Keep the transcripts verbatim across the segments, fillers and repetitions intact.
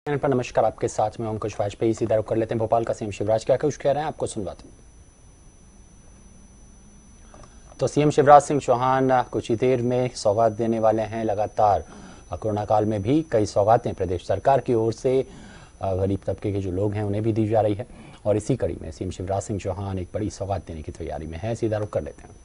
पर नमस्कार, आपके साथ में हम कुछ वाजपेयी सीधा रुख कर लेते हैं भोपाल का सीएम शिवराज क्या कुछ कह रहे हैं, आपको सुनवाते हैं। तो सीएम शिवराज सिंह चौहान कुछ ही देर में सौगात देने वाले हैं। लगातार कोरोना काल में भी कई सौगातें प्रदेश सरकार की ओर से गरीब तबके के जो लोग हैं उन्हें भी दी जा रही है और इसी कड़ी में सीएम शिवराज सिंह चौहान एक बड़ी सौगात देने की तैयारी में है। सीधा रुख कर लेते हैं।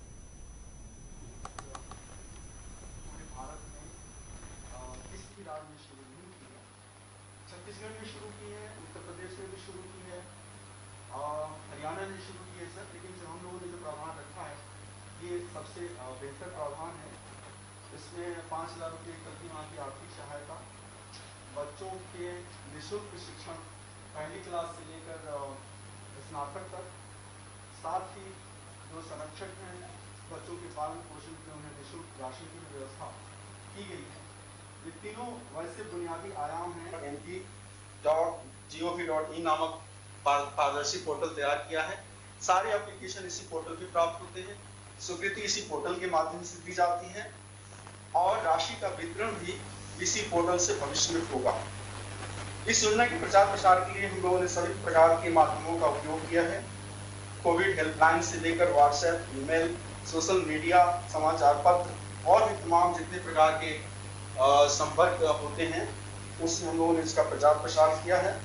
छत्तीसगढ़ में शुरू की है, उत्तर प्रदेश में भी शुरू की है और हरियाणा ने शुरू की है सर। लेकिन जो हम लोगों ने जो प्रावधान रखा है ये सबसे बेहतर प्रावधान है। इसमें पाँच हज़ार रुपये प्रति माह की आर्थिक सहायता, बच्चों के निःशुल्क शिक्षण पहली क्लास से लेकर स्नातक तक, साथ ही जो संरक्षक हैं बच्चों के पालन पोषण के उन्हें निःशुल्क राशि की व्यवस्था की गई है। ये तीनों वैसे बुनियादी आयाम हैं। M P dot G O V dot in नामक पारदर्शी पोर्टल तैयार किया है। सारे एप्लीकेशन इसी पोर्टल पे प्राप्त होते हैं, स्वीकृति इसी पोर्टल के माध्यम से दी जाती है और राशि का वितरण भी इसी पोर्टल से भविष्य में होगा। इस योजना के प्रचार प्रसार के लिए हम लोगों ने सभी प्रकार के माध्यमों का उपयोग किया है। कोविड हेल्पलाइन से लेकर व्हाट्सएप, ईमेल, सोशल मीडिया, समाचार पत्र और भी तमाम जितने प्रकार के संपर्क होते हैं उससे हम लोगों ने इसका प्रचार प्रसार किया है।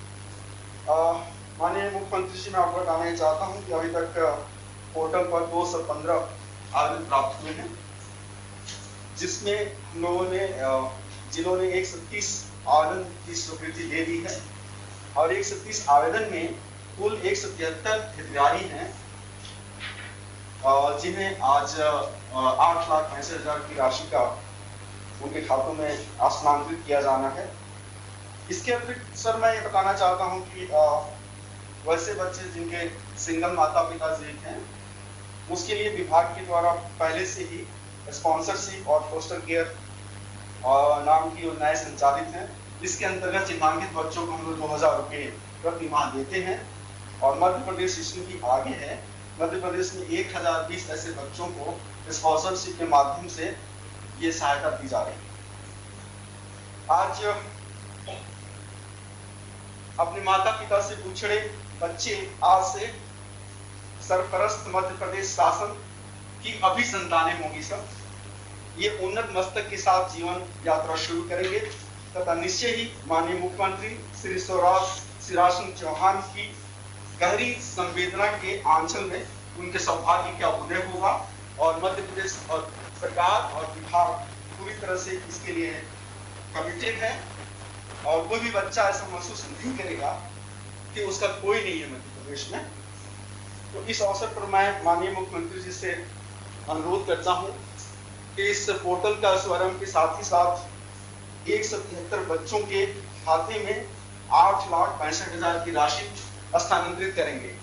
माननीय मुख्यमंत्री जी, मैं आपको बताना चाहता हूं कि अभी तक पोर्टल पर दो सौ पंद्रह आवेदन प्राप्त हुए हैं, जिसमें हम लोगों ने जिन्होंने एक सौ तीस आवेदन की स्वीकृति दे दी है और एक सौ तीस आवेदन में कुल एक सौ तिहत्तर हितग्राही हैं जिन्हें आज आठ लाख पैंसठ हजार की राशि का उनके खातों में स्थानांतरित किया जाना है। इसके अतिरिक्त सर मैं ये बताना चाहता हूं कि आ, वैसे बच्चे जिनके सिंगल माता पिता जीवित हैं उसके लिए विभाग के द्वारा पहले से ही स्पॉन्सरशिप और फोस्टर केयर नाम की योजनाएं संचालित हैं। इसके अंतर्गत चिन्हांकित बच्चों को हम लोग दो हजार रुपये प्रति माह देते हैं और मध्य प्रदेश इसमें भी आगे है। मध्य प्रदेश में एक हजार बीस ऐसे बच्चों को स्पॉन्सरशिप के माध्यम से ये सहायता दी जा रही है। आज अपने माता पिता से बिछड़े बच्चे आज से सरपरस्त मध्य प्रदेश शासन की अभी संतानें होंगी सब। ये उन्नत मस्तक के साथ जीवन यात्रा शुरू करेंगे तथा निश्चय ही माननीय मुख्यमंत्री श्री शिवराज सिंह चौहान की गहरी संवेदना के आंचल में उनके सौभाग्य का उदय होगा और मध्य प्रदेश और सरकार और विभाग पूरी तरह से इसके लिए कमिटेड है और कोई भी बच्चा ऐसा महसूस नहीं करेगा कि उसका कोई नहीं है मध्य प्रदेश में। तो इस अवसर पर मैं माननीय मुख्यमंत्री जी से अनुरोध करता हूं कि इस पोर्टल का शुभारंभ के साथ ही साथ एक सौ तिहत्तर बच्चों के खाते में आठ लाख पैंसठ हजार की राशि स्थानांतरित करेंगे।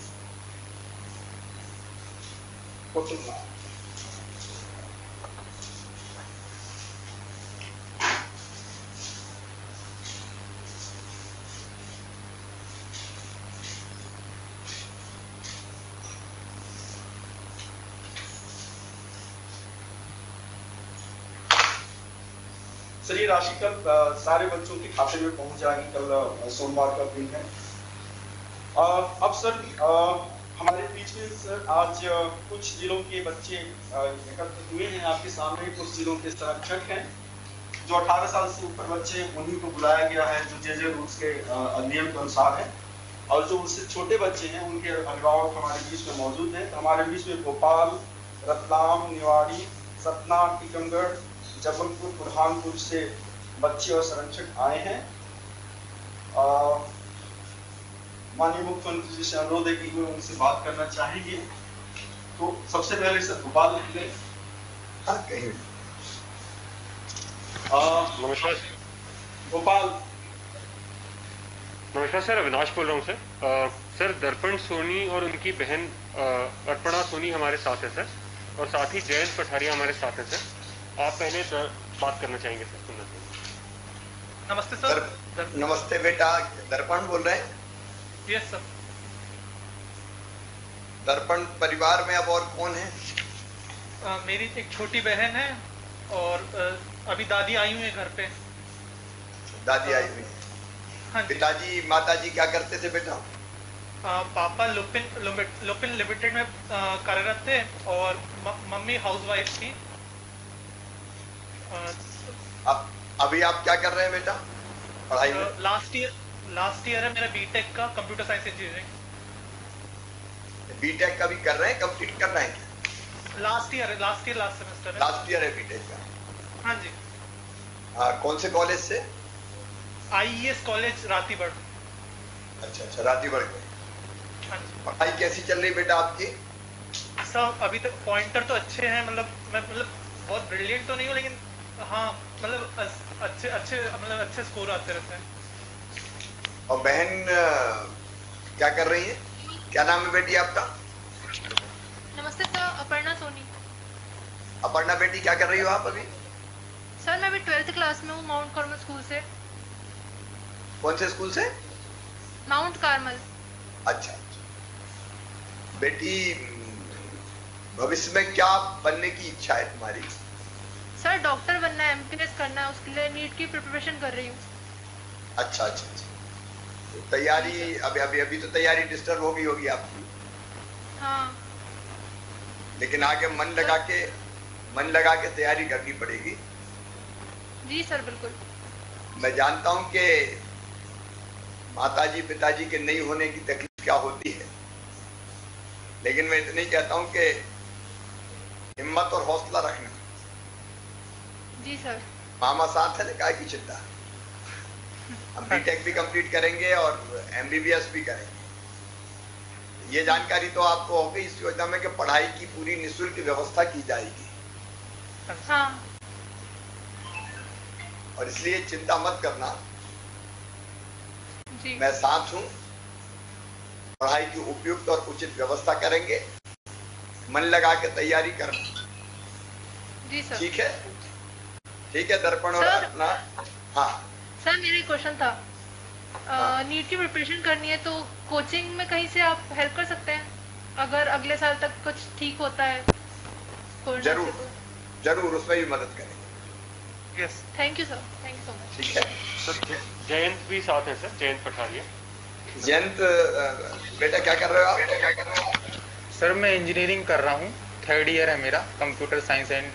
सर ये राशि कल सारे बच्चों के खाते में पहुंच जाएगी। कल सोमवार का दिन है। आ, अब सर आ, हमारे बीच में सर आज कुछ जिलों के बच्चे एकत्र हुए हैं आपके सामने। कुछ जिलों के संरक्षक हैं जो अठारह साल से ऊपर बच्चे उन्हीं को बुलाया गया है जो जे जे रूल्स के नियम के अनुसार है और जो उससे छोटे बच्चे हैं उनके अभिभावक हमारे बीच में मौजूद हैं। तो हमारे बीच में भोपाल, रतलाम, निवाड़ी, सतना, टीकमगढ़, जबलपुर, बुरहानपुर से बच्चे और संरक्षक आए हैं। माननीय मुख्यमंत्री जी से अनुरोध है कि वो उनसे बात करना चाहेंगे। तो सबसे पहले सर भोपाल निकले। नमस्कार भोपाल। नमस्कार सर, अविनाश बोल रहा हूँ सर। आ, सर दर्पण सोनी और उनकी बहन अर्पणा सोनी हमारे साथ है सर और साथ ही जयंत पठारिया हमारे साथ है सर। आप पहले बात करना चाहेंगे सर? सुनना चाहिए। नमस्ते सर। दर, नमस्ते बेटा, दर्पण बोल रहे हैं? Yes sir. दर्पण परिवार में अब और कौन है? आ, मेरी एक छोटी बहन है और आ, अभी दादी आई हुई है घर पे। दादी आई हुई है। हाँ जी। पिताजी माताजी क्या करते थे बेटा? आ, पापा लुपिन लुमिट- लुपिन लिमिटेड में आ, कार्यरत थे और म- मम्मी हाउसवाइफ थी। अब अभी आप क्या कर रहे हैं बेटा पढ़ाई में? लास्ट ईयर लास्ट ईयर है मेरा बीटेक का कंप्यूटर साइंस इंजीनियरिंग। बीटेक का भी कर रहे हैं, कंप्लीट कर रहे हैं क्या? लास्ट ईयर है, लास्ट ईयर लास्ट सेमेस्टर है। लास्ट ईयर है बीटेक का। हाँ जी। आ, कौन से कॉलेज से? IES college Ratibad. अच्छा अच्छा, रातीबड़ में। हाँ जी। पढ़ाई कैसी चल रही बेटा आपकी? सब अभी तक पॉइंटर तो अच्छे हैं, मतलब मैं मतलब बहुत ब्रिलियंट तो नहीं हूँ, लेकिन हाँ मतलब अस- अच्छे अच्छे मतलब अच्छे स्कोर आते रहते हैं। और बहन आ, क्या कर रही है? क्या नाम है बेटी आपका? नमस्ते सर, अपर्णा सोनी। अपर्णा बेटी क्या कर रही हो आप अभी? सर मैं अभी ट्वेल्थ क्लास में हूँ, माउंट कार्मल स्कूल से। कौन से स्कूल से? Mount Carmel. अच्छा, बेटी भविष्य में क्या बनने की इच्छा है तुम्हारी? सर डॉक्टर बनना है, एमपीएस करना है, उसके लिए नीट की प्रिपरेशन कर रही हूँ। अच्छा अच्छा अच्छा, तो तैयारी अभी अभी अभी तो तैयारी डिस्टर्ब हो गई होगी आपकी, हाँ लेकिन आगे मन लगा के मन लगा के तैयारी करनी पड़ेगी। जी सर बिल्कुल। मैं जानता हूं कि माताजी पिताजी के नहीं होने की तकलीफ क्या होती है, लेकिन मैं इतना ही कहता हूं कि हिम्मत और हौसला रखना। जी सर। मामा साथ है ना, काय की चिंता। हम बीटेक भी कंप्लीट करेंगे और एमबीबीएस भी करेंगे। ये जानकारी तो आपको होगी इस योजना में कि पढ़ाई की पूरी निःशुल्क व्यवस्था की जाएगी, हाँ और इसलिए चिंता मत करना, जी। मैं साथ हूं। पढ़ाई की उपयुक्त और उचित व्यवस्था करेंगे, मन लगा के तैयारी करना। जी सर। ठीक है, ठीक है दर्पण और सर- अपना। हाँ सर मेरा क्वेश्चन था, हाँ। नीट की प्रिपरेशन करनी है तो कोचिंग में कहीं से आप हेल्प कर सकते हैं, अगर अगले साल तक कुछ ठीक होता है कोरोना से जरूर तो। जरूर उसमें भी मदद करेंगे। Yes. Thank you sir, thank you so much. ठीक है, सर जय- जयंत भी साथ है सर, जयंत पठारिया। जयंत अ, बेटा क्या कर रहे हो आप? बेटा क्या कर रहे हो आप? सर मैं इंजीनियरिंग कर रहा हूँ, थर्ड ईयर है मेरा, कंप्यूटर साइंस एंड।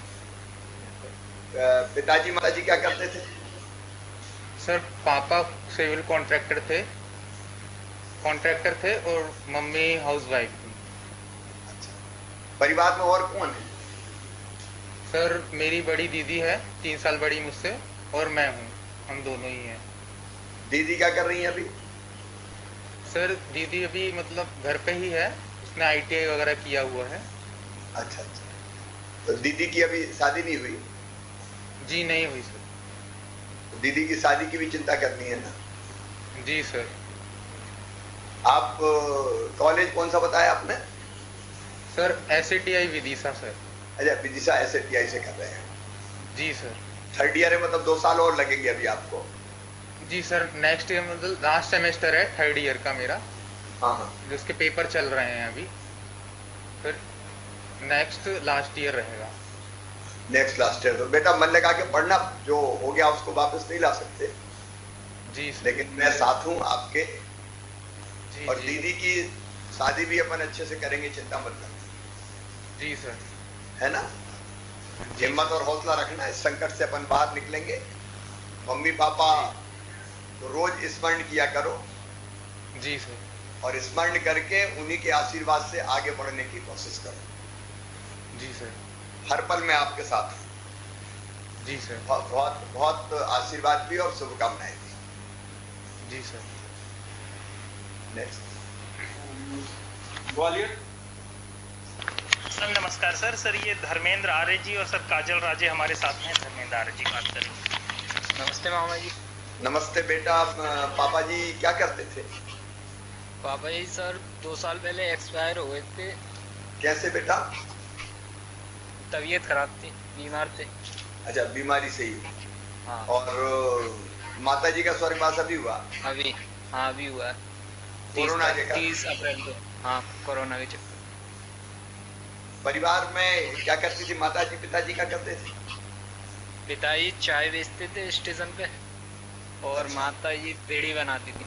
अ, पिताजी माताजी क्या करते थे? सर पापा सिविल कॉन्ट्रैक्टर थे कॉन्ट्रैक्टर थे और मम्मी हाउसवाइफ थी। परिवार में और कौन है? सर मेरी बड़ी दीदी है, तीन साल बड़ी मुझसे, और मैं हूँ, हम दोनों ही हैं। दीदी क्या कर रही है अभी? सर दीदी अभी मतलब घर पे ही है, उसने आईटीआई वगैरह किया हुआ है। अच्छा अच्छा, तो दीदी की अभी शादी नहीं हुई? जी नहीं हुई सर। दीदी की शादी की भी चिंता करनी है ना? जी सर। आप अ, कॉलेज कौन सा बताया आपने? Sir SATI Vidisha sir. अच्छा, विदिशा एस टी आई से कर रहे हैं। जी सर। थर्ड ईयर है, मतलब दो साल और लगेंगे अभी आपको। जी सर, नेक्स्ट ईयर मतलब लास्ट सेमेस्टर है थर्ड ईयर का मेरा, हाँ हाँ, जिसके पेपर चल रहे हैं अभी, फिर नेक्स्ट लास्ट ईयर रहेगा। Next last year. तो बेटा मन लगा के पढ़ना, जो हो गया उसको वापस नहीं ला सकते, जी सर। लेकिन मैं साथ हूँ आपके। जी और जी दीदी की शादी भी अपन अच्छे से करेंगे, चिंता मत करना, जी सर। है ना? हिम्मत और हौसला रखना, इस संकट से अपन बाहर निकलेंगे। मम्मी पापा तो रोज स्मरण किया करो, जी सर। और स्मरण करके उन्हीं के आशीर्वाद से आगे बढ़ने की कोशिश करो। जी सर। हर पल में आपके साथ हूं। जी सर। बहुत बहुत बहुत आशीर्वाद भी और शुभकामनाएं भी। जी सर। नेक्स्ट ग्वालियर। सर नमस्कार सर। सर ये धर्मेंद्र आर्य जी और सर काजल राजे हमारे साथ हैं। धर्मेंद्र आर्य जी बात करेंगे। नमस्ते मामा जी। नमस्ते बेटा। पापा जी क्या करते थे? पापा जी सर दो साल पहले एक्सपायर हो गए थे। कैसे बेटा? तबीयत खराब थी, बीमार थे। अच्छा, बीमारी से ही। हाँ। और माता जी का स्वर्गवास अभी हुआ? अभी हाँ अभी हुआ है, कोरोना के कारण। तीस अप्रैल को। हाँ कोरोना के चक्कर। परिवार में क्या करती थी माताजी? पिताजी क्या करते थे? पिताजी चाय बेचते थे स्टेशन पे, और माता जी पेड़ी बनाती थी।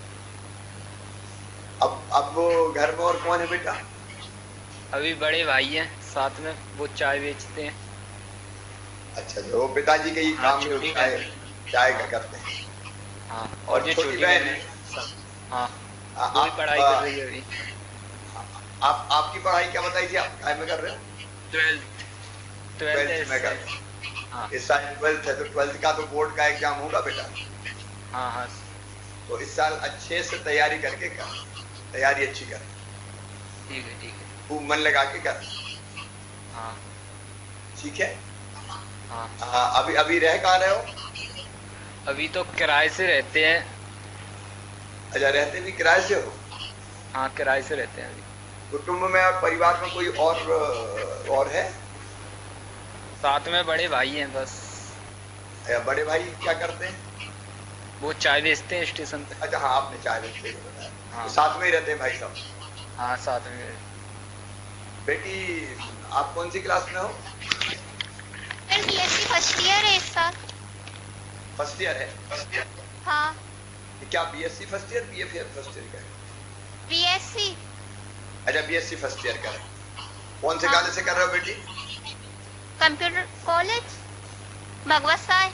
अब अब वो घर में और कौन है बेटा? अभी बड़े भाई हैं साथ में, वो चाय बेचते हैं। अच्छा, जो वो पिताजी के ही हाँ, काम जो छोटी चाय बहन। चाय का करते हैं। हाँ, और जो छोटी बहन है? हाँ, आ- वो भी आप पढ़ाई आ, कर रही है अभी। आप आपकी पढ़ाई क्या बताई थी, आप काय में कर रहे हो? ट्वेल्थ ट्वेल्थ ट्वेल्थ में कर है। रहे हो। हाँ इस साल ट्वेल्थ है तो ट्वेल्थ का तो बोर्ड का एग्जाम होगा बेटा, हाँ हाँ तो इस साल अच्छे से तैयारी करके कर, तैयारी अच्छी कर, ठीक है ठीक है। खूब मन लगा के कर, हाँ ठीक है? हाँ। आ, अभी अभी रह कहाँ रहे हो? अभी तो किराए से रहते हैं। अच्छा, रहते भी किराए से हो? हाँ, किराए से रहते हैं अभी। कुटुंब में और परिवार में कोई और और है? साथ में बड़े भाई हैं बस। या बड़े भाई क्या करते हैं? वो चाय बेचते हैं स्टेशन पे। अच्छा हाँ, आपने चाय बेचते हैं बताया। हाँ। तो साथ में ही रहते हैं भाई साहब? हाँ साथ में। बेटी आप कौन सी क्लास में हो? सर बीएससी फर्स्ट ईयर है इस साल। फर्स्ट ईयर है? हाँ क्या BSc first year, BFA first year का है? बीएससी। अच्छा, बीएससी फर्स्ट ईयर का है। कौन से हाँ। कॉलेज से कर रहे हो बेटी? Computer college Bhagwat Sai.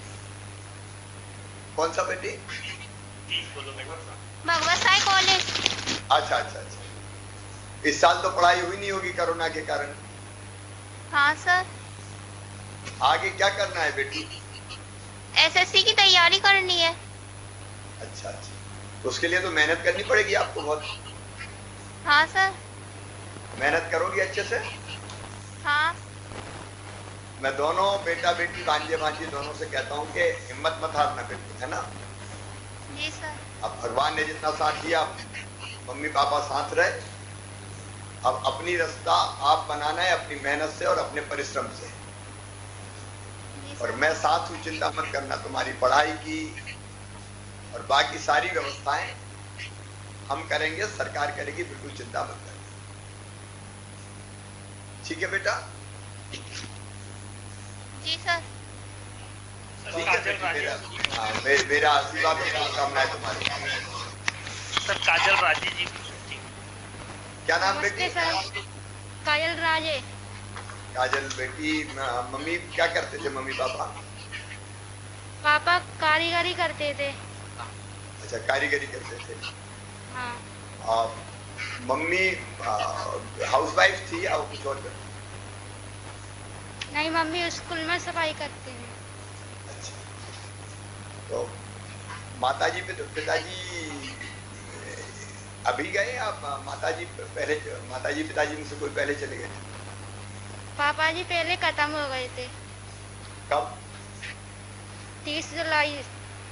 कौन सा बेटी? भगवत साय कॉलेज। अच्छा अच्छा अच्छा। इस साल तो पढ़ाई हुई नहीं होगी कोरोना के कारण। हाँ सर। आगे क्या करना है बेटी? एसएससी की तैयारी करनी है। अच्छा अच्छा, उसके लिए तो मेहनत करनी पड़ेगी आपको बहुत। हाँ सर। मेहनत करोगी अच्छे से? हाँ। मैं दोनों बेटा बेटी भांजे भांजी दोनों से कहता हूँ कि हिम्मत मत हारना बेटी, है ना? जी सर। अब भगवान ने जितना साथ दिया, मम्मी पापा साथ रहे, अब अपनी रास्ता आप बनाना है अपनी मेहनत से और अपने परिश्रम से। और मैं साथ हूँ, चिंता मत करना। तुम्हारी पढ़ाई की और बाकी सारी व्यवस्थाएं हम करेंगे, सरकार करेगी, बिल्कुल चिंता मत करना। ठीक है बेटा? जी सर। ठीक है बेटी, मेरा हाँ, मे, मेरा आशीर्वाद और शुभकामनाएं तुम्हारी। सर काजल राजे जी। क्या नाम बेटी? नमस्ते सर। काजल राजे। काजल बेटी, म- मम्मी क्या करते थे, मम्मी पापा? पापा कारीगरी करते थे। अच्छा, कारीगरी करते थे। हाँ। और मम्मी हाउसवाइफ थी या कुछ और करती? नहीं, मम्मी स्कूल में सफाई करते हैं। अच्छा, तो माताजी पिताजी अभी गए आप? माताजी पहले, माताजी पिताजी मुझसे कोई पहले चले गए थे? पापा जी पहले खत्म हो गए थे। कब? तीस जुलाई।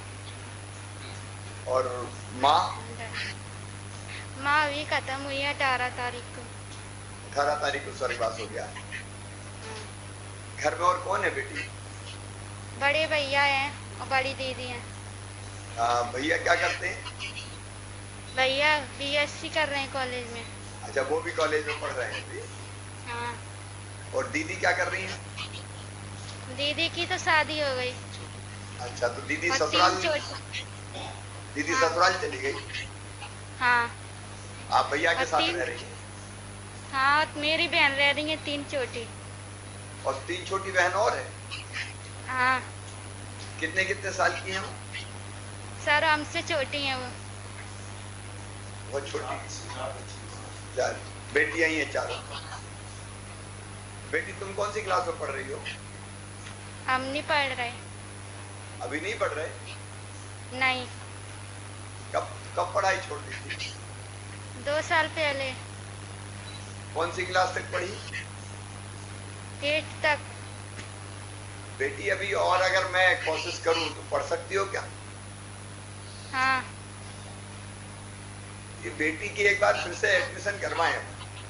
और माँ? माँ अभी खत्म हुई है अठारह तारीख को। अठारह तारीख को स्वर्गवास हो गया। घर में और कौन है बेटी? बड़े भैया हैं और बड़ी दीदी हैं। आ, भैया क्या करते हैं? भैया बीएससी कर रहे हैं कॉलेज में। अच्छा, वो भी कॉलेज में पढ़ रहे हैं अभी। हाँ। और दीदी क्या कर रही है? दीदी की तो शादी हो गई। अच्छा, तो दीदी और ससुराल, तीन छोटे। दीदी हाँ। ससुराल चली गई। हाँ। आप भैया के और साथ तीन- रह रही हैं? हाँ, मेरी बहन रह रही है तीन छोटी। और तीन छोटी बहन और है? हाँ। कितने कितने साल की हैं वो? सर हमसे छोटी हैं वो। बहुत छोटी। चार बेटियां ही हैं, चारों। बेटी तुम कौन सी क्लास में पढ़ रही हो? हम नहीं पढ़ रहे। अभी नहीं पढ़ रहे? नहीं, कब कब पढ़ाई छोड़ दी थी? दो साल पहले। कौन सी क्लास तक पढ़ी? एट तक। बेटी अभी और अगर मैं कोशिश करूं तो पढ़ सकती हो क्या? हाँ। ये बेटी की एक बार फिर से एडमिशन करवाएं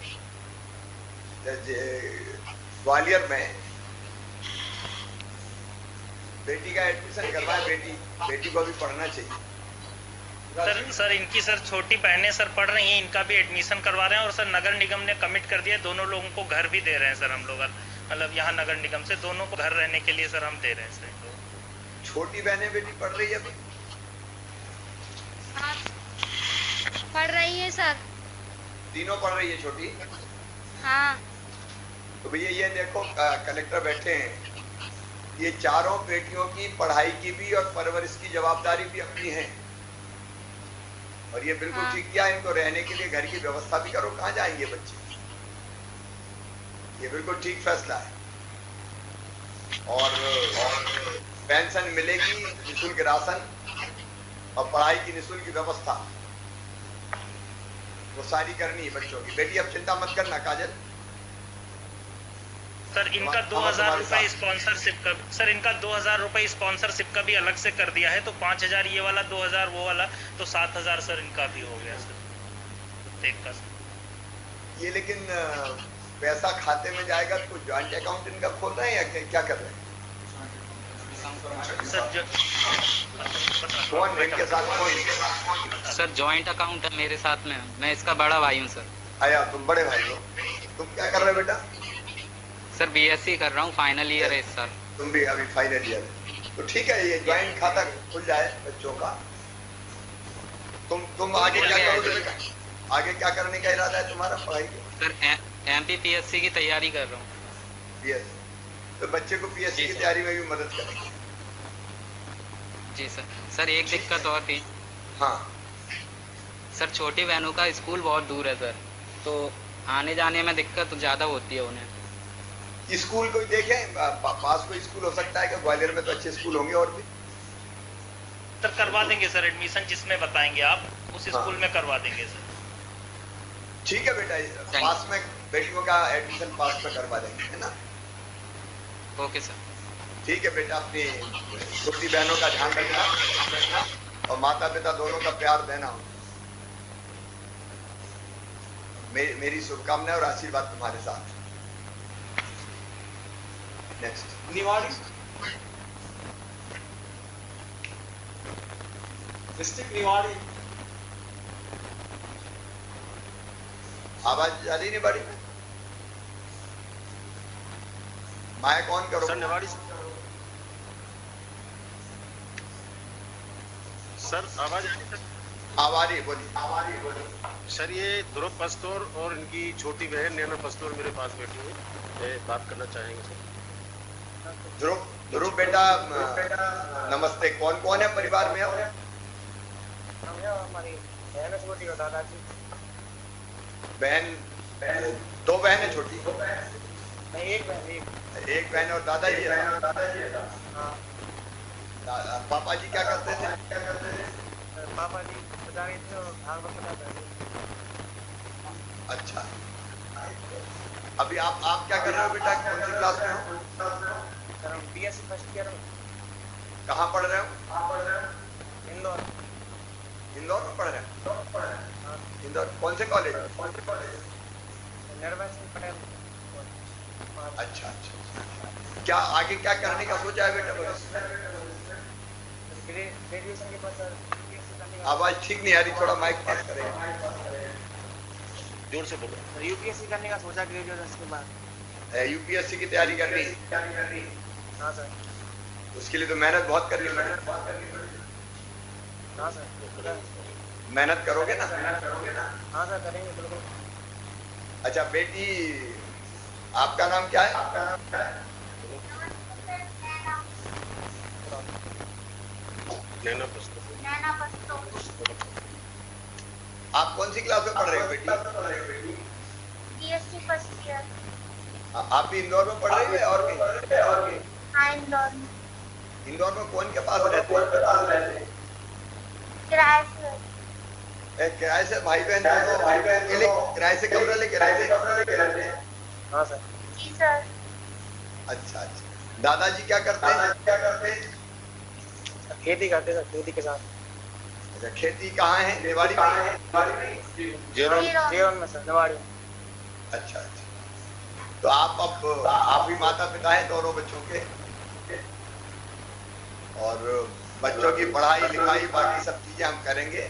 ग्वालियर में। बेटी का एडमिशन करवाएं, बेटी बेटी को भी पढ़ना चाहिए। सर सर इनकी सर छोटी बहनें सर पढ़ रही हैं, इनका भी एडमिशन करवा रहे हैं। और सर नगर निगम ने कमिट कर दिया, दोनों लोगों को घर भी दे रहे हैं सर हम लोग। मतलब यहाँ नगर निगम से दोनों को घर रहने के लिए सर हम दे रहे हैं सर। छोटी बहनें बेटी पढ़ रही है अभी? में सर। तीनों पढ़ रही है छोटी? हाँ। तो भैया ये देखो कलेक्टर बैठे हैं, ये चारों बेटियों की पढ़ाई की भी और परवरिश की जवाबदारी भी अपनी है, और ये बिल्कुल हाँ। ठीक किया। इनको रहने के लिए घर की व्यवस्था भी करो, कहाँ जाएंगे बच्चे? ये बिल्कुल ठीक फैसला है। और, और पेंशन मिलेगी, निःशुल्क राशन और पढ़ाई की निःशुल्क व्यवस्था, वो सारी करनी है बच्चों की। बेटी अब चिंता मत करना काजल। सर इनका दो हजार रुपए स्पॉन्सरशिप का सर इनका दो हजार रुपए स्पॉन्सरशिप का भी अलग से कर दिया है, तो पाँच हजार ये वाला, दो हजार वो वाला, तो सात हजार सर इनका भी हो गया सर प्रत्येक का। ये लेकिन पैसा खाते में जाएगा तो ज्वाइंट अकाउंट इनका खोल रहे हैं या क्या, क्या कर रहे हैं? सर जो कौन इनके साथ कौन? सर जॉइंट अकाउंट है मेरे साथ में, मैं इसका बड़ा भाई हूँ सर। आया तुम बड़े भाई हो, तुम क्या कर रहे हो बेटा? सर बीएससी कर रहा हूँ, फाइनल ईयर है इस साल। तुम भी अभी फाइनल ईयर है, तो ठीक है ये ज्वाइंट खाता खुल जाए बच्चों का। तुम तुम आगे क्या करोगे बेटा? आगे क्या करने का इरादा है तुम्हारा पढ़ाई के? सर एमपीपीएससी की तैयारी कर रहा हूँ। पीएससी, तो बच्चे को पीएससी की तैयारी में भी मदद करेंगे। जी सर। सर एक दिक्कत और थी। हाँ सर छोटी बहनों का स्कूल बहुत दूर है सर, तो आने जाने में दिक्कत ज्यादा होती है उन्हें। स्कूल कोई देखे पा, पास कोई स्कूल हो सकता है कि ग्वालियर में तो अच्छे स्कूल होंगे और भी। सर करवा देंगे सर एडमिशन, जिसमें बताएंगे आप उस हाँ। स्कूल में करवा देंगे सर। ठीक है बेटा, पास में बेटियों का एडमिशन पास में करवा देंगे, है ना? Okay sir. ठीक है बेटा, अपनी छोटी बहनों का ध्यान रखना और माता पिता दोनों का प्यार देना। मेरी मेरी शुभकामनाएं और आशीर्वाद तुम्हारे साथ। Next Niwari district Niwari. आवाज जा रही निवाड़ी में? माइक ऑन करो। सर निवाड़ी सर आवाज आ रही? आवाज बोलिए। आवाज बोलिए सर, ये ध्रुव पस्तौर और इनकी छोटी बहन नैना पस्तौर मेरे पास बैठी हुई है, बात करना चाहेंगे सर। ध्रुव ध्रुव बेटा नमस्ते। कौन कौन है परिवार में? हमारी बहन है छोटी और दादाजी। बहन दो बहन है छोटी? नहीं एक बहन। एक एक बहन और दादाजी है। हाँ। पापा जी क्या करते थे? पापा जी बता रहे थे और भाग बताते थे। अच्छा, अभी आप आप क्या कर रहे हो बेटा? कौन सी क्लास में हो? सर हम बीएससी फर्स्ट ईयर में। कहाँ पढ़ रहे हो? इंदौर। इंदौर में पढ़ रहे हो? इंदौर कौन से कॉलेज? निर्भय सिंह पटेल। अच्छा अच्छा, क्या आगे क्या करने का सोचा है बेटा? ग्रेजुएशन के बाद सर। आवाज ठीक नहीं आ रही, थोड़ा माइक पास करें। जोर से बोलो। यूपीएससी करने का सोचा ग्रेजुएशन के बाद। यूपीएससी की तैयारी करनी है? हाँ सर। उसके लिए तो मेहनत बहुत करनी पड़ेगी। हाँ सर। मेहनत करोगे ना? हाँ सर करेंगे बिल्कुल। अच्छा बेटी, आपका नाम क्या है? आपका नाम क्या है? नैना पस्तौर। आप कौन सी क्लास में पढ़ रहे हो बेटी? BSc first year. आप भी इंदौर में पढ़ रही है और भी? हाँ इंदौर में। इंदौर में कौन के पास रहते हैं? किराए से। किराए से भाई बहन दोनों भाई बहन किराए से कमरा लेके रहते हैं? हाँ सर। जी सर। अच्छा अच्छा, दादाजी क्या करते हैं? क्या करते हैं? खेती करते सर, खेती के साथ। अच्छा, खेती कहाँ है? निवाड़ी में? जेवन में सर, निवाड़ी। अच्छा अच्छा, तो आप अब आप भी माता पिता हैं दोनों बच्चों के, और बच्चों की पढ़ाई लिखाई बाकी सब चीजें हम करेंगे।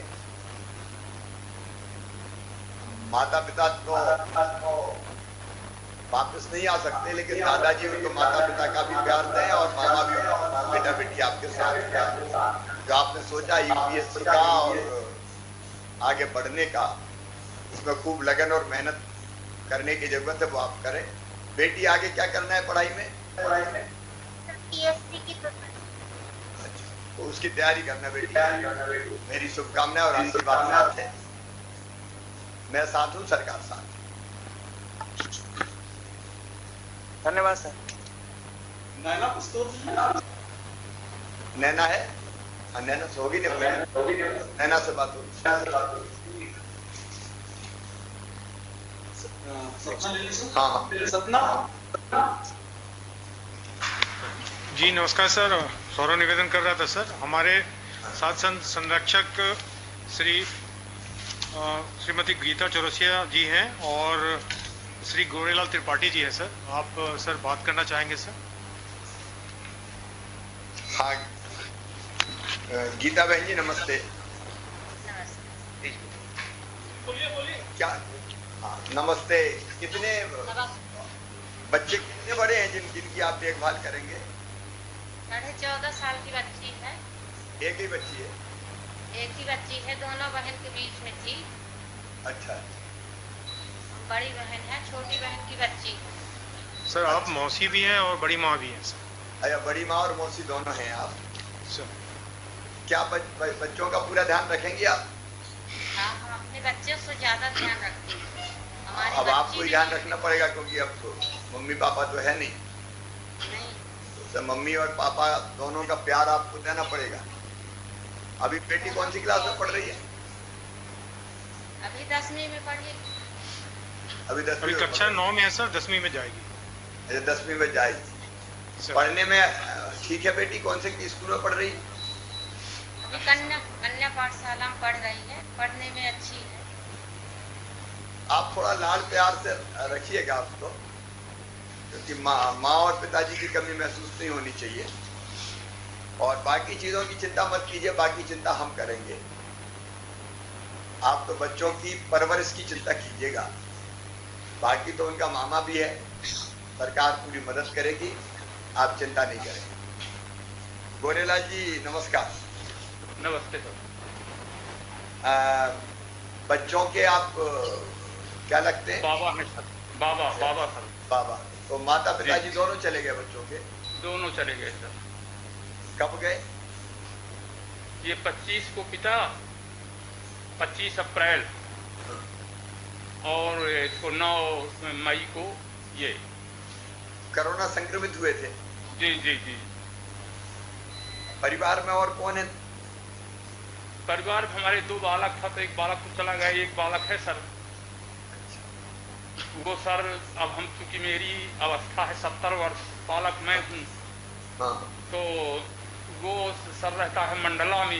माता पिता तो वापस नहीं आ सकते, लेकिन दादाजी उनको माता पिता का भी प्यार दें और मामा भी बेटा बेटी आपके साथ जो आपने सोचा यूपीएससी का और आगे बढ़ने का, उसमें खूब लगन और मेहनत करने की जरूरत है, वो आप करें। बेटी आगे क्या करना है पढ़ाई में? पढ़ाई में पीएससी की तो अच्छा, तो उसकी तैयारी करना बेटी। मेरी शुभकामनाएं और आशीर्वाद साथ है। मैं साथ हूँ, सरकार साथ। धन्यवाद सर। नैना पुस्तक नैना है? हाँ, नैना से होगी नहीं, नैना से बात होगी। हाँ हाँ सपना जी नमस्कार सर, सौरव निवेदन कर रहा था सर। हमारे साथ संत संरक्षक श्री श्रीमती गीता चौरसिया जी हैं और श्री गोरेलाल त्रिपाठी जी हैं सर। आप सर बात करना चाहेंगे सर? हाँ गीता बहन जी नमस्ते। बोलिए बोलिए क्या? हाँ नमस्ते। कितने बच्चे कितने बड़े हैं जिन जिनकी आप देखभाल करेंगे? साढ़े चौदह साल की बच्ची है। एक ही बच्ची है? एक ही बच्ची है, दोनों बहन के बीच में थी। अच्छा। बड़ी बहन है, छोटी बहन की बच्ची। सर आप मौसी भी हैं और बड़ी माँ भी हैं सर? अच्छा, बड़ी माँ और मौसी दोनों हैं आप सर। क्या बच, बच्चों का पूरा ध्यान रखेंगे आप? हाँ, हम अपने बच्चों से ज्यादा ध्यान रखते हैं। अब आपको ही ध्यान रखना पड़ेगा क्योंकि अब तो मम्मी पापा तो है नहीं, नहीं। तो मम्मी और पापा दोनों का प्यार आपको देना पड़ेगा। अभी बेटी कौन सी क्लास में पढ़ रही है? अभी दसवीं में पढ़ी। अभी दसवीं अभी कक्षा नौ में है सर, दसवीं में जाएगी। अच्छा, दसवीं में जाएगी। पढ़ने में ठीक है बेटी? कौन से स्कूल में पढ़ रही है? अभी कन्या कन्या पाठशाला में पढ़ रही है, पढ़ने में अच्छी है। आप थोड़ा लाड प्यार से रखिएगा आपको, क्योंकि माँ माँ और पिताजी की कमी महसूस नहीं होनी चाहिए। और बाकी चीजों की चिंता मत कीजिए, बाकी चिंता हम करेंगे। आप तो बच्चों की परवरिश की चिंता कीजिएगा, बाकी तो उनका मामा भी है, सरकार पूरी मदद करेगी, आप चिंता नहीं करें। गोरेलाल जी नमस्कार। नमस्ते सर। आ, बच्चों के आप क्या लगते हैं? बाबा हैं सर। बाबा बाबा सर। बाबा। तो माता पिताजी दोनों चले गए बच्चों के? दोनों चले गए सर। कब गए? ये पच्चीस को पिता, पच्चीस अप्रैल, और इसको नौ मई को ये कोरोना संक्रमित हुए थे। जी जी जी। परिवार में और कौन है? परिवार में हमारे दो बालक था, तो एक बालक तो चला गया, एक बालक है सर। वो सर अब हम, चूंकि मेरी अवस्था है सत्तर वर्ष, बालक मैं हूँ, तो वो सर रहता है मंडला में,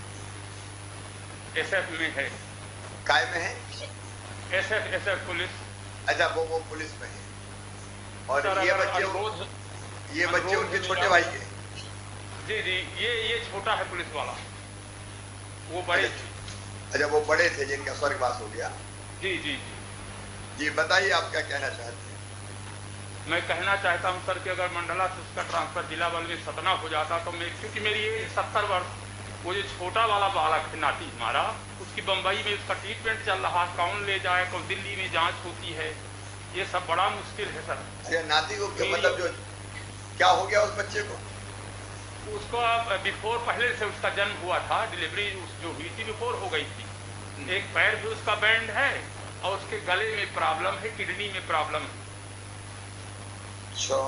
एसएफ में है। काय में है? SF SF police. अच्छा, वो वो पुलिस में है। और ये बच्चे ये बच्चे उनके छोटे भाई के? जी जी, ये ये छोटा है पुलिस वाला, वो बड़े थे। अच्छा, वो बड़े थे जिनका स्वर्गवास हो गया। जी जी जी बताइए, आप क्या कहना चाहते हैं? मैं कहना चाहता हूं सर कि अगर मंडला से उसका ट्रांसफर जिला बल में सतना हो जाता तो मैं, क्योंकि मेरी एज सत्तर वर्ष, वो जो छोटा वाला बालक है नाती हमारा, उसकी बम्बई में उसका ट्रीटमेंट चल रहा है, कौन ले जाए, कौन दिल्ली में जांच होती है, ये सब बड़ा मुश्किल है सर। अच्छा, नाती को मतलब जो क्या हो गया उस बच्चे को? उसको बिफोर पहले से उसका जन्म हुआ था, डिलीवरी जो हुई थी बिफोर हो गई थी। एक पैर भी उसका बैंड है और उसके गले में प्रॉब्लम है, किडनी में प्रॉब्लम है। अच्छा,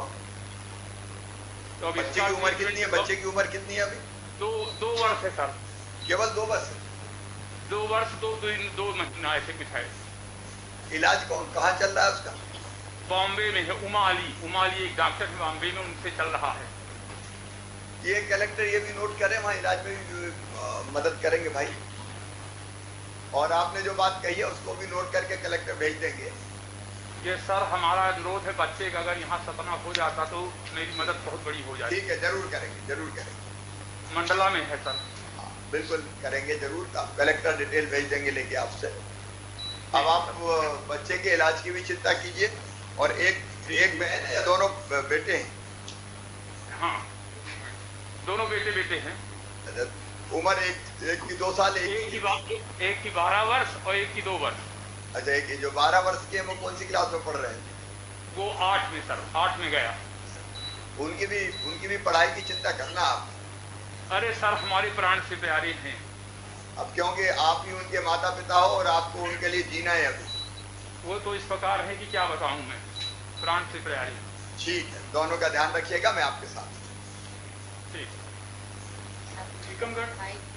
तो बच्चे की उम्र कितनी है? बच्चे की उम्र कितनी है अभी? दो दो वर्ष है सर। केवल दो वर्ष? दो वर्ष दो दिन दो महीना ऐसे कुछ है। इलाज कौन कहाँ चल रहा है उसका? बॉम्बे में है, उमाली उमाली एक डॉक्टर है बॉम्बे में, उनसे चल रहा है। ये कलेक्टर ये भी नोट करें, वहाँ इलाज में भी मदद करेंगे भाई। और आपने जो बात कही है उसको भी नोट करके कलेक्टर भेज देंगे। ये सर हमारा अनुरोध है, बच्चे का अगर यहाँ सतना हो जाता तो मेरी मदद बहुत बड़ी हो जाती। ठीक है, जरूर करेंगे, जरूर करेंगे। मंडला में है सर। हाँ बिल्कुल करेंगे, जरूर। आप कलेक्टर डिटेल भेज देंगे लेके आपसे। अब आप बच्चे के इलाज की भी चिंता कीजिए। और एक एक बहन है या दोनों बेटे हैं? हाँ, दोनों बेटे बेटे हैं। उम्र एक एक की दो साल, एक, एक की एक की बारह वर्ष और एक की दो वर्ष। अच्छा, एक जो बारह वर्ष के हैं वो कौन सी क्लास में पढ़ रहे हैं? वो आठ में सर, आठ में गया। उनकी भी उनकी भी पढ़ाई की चिंता करना आप। अरे सर, हमारी प्राण से प्यारी हैं। अब क्योंकि आप ही उनके माता पिता हो और आपको उनके लिए जीना है अभी। वो तो इस प्रकार है कि क्या बताऊं मैं, प्राण से प्यारी। ठीक है, दोनों का ध्यान रखिएगा, मैं आपके साथ। ठीक टीकमगढ़।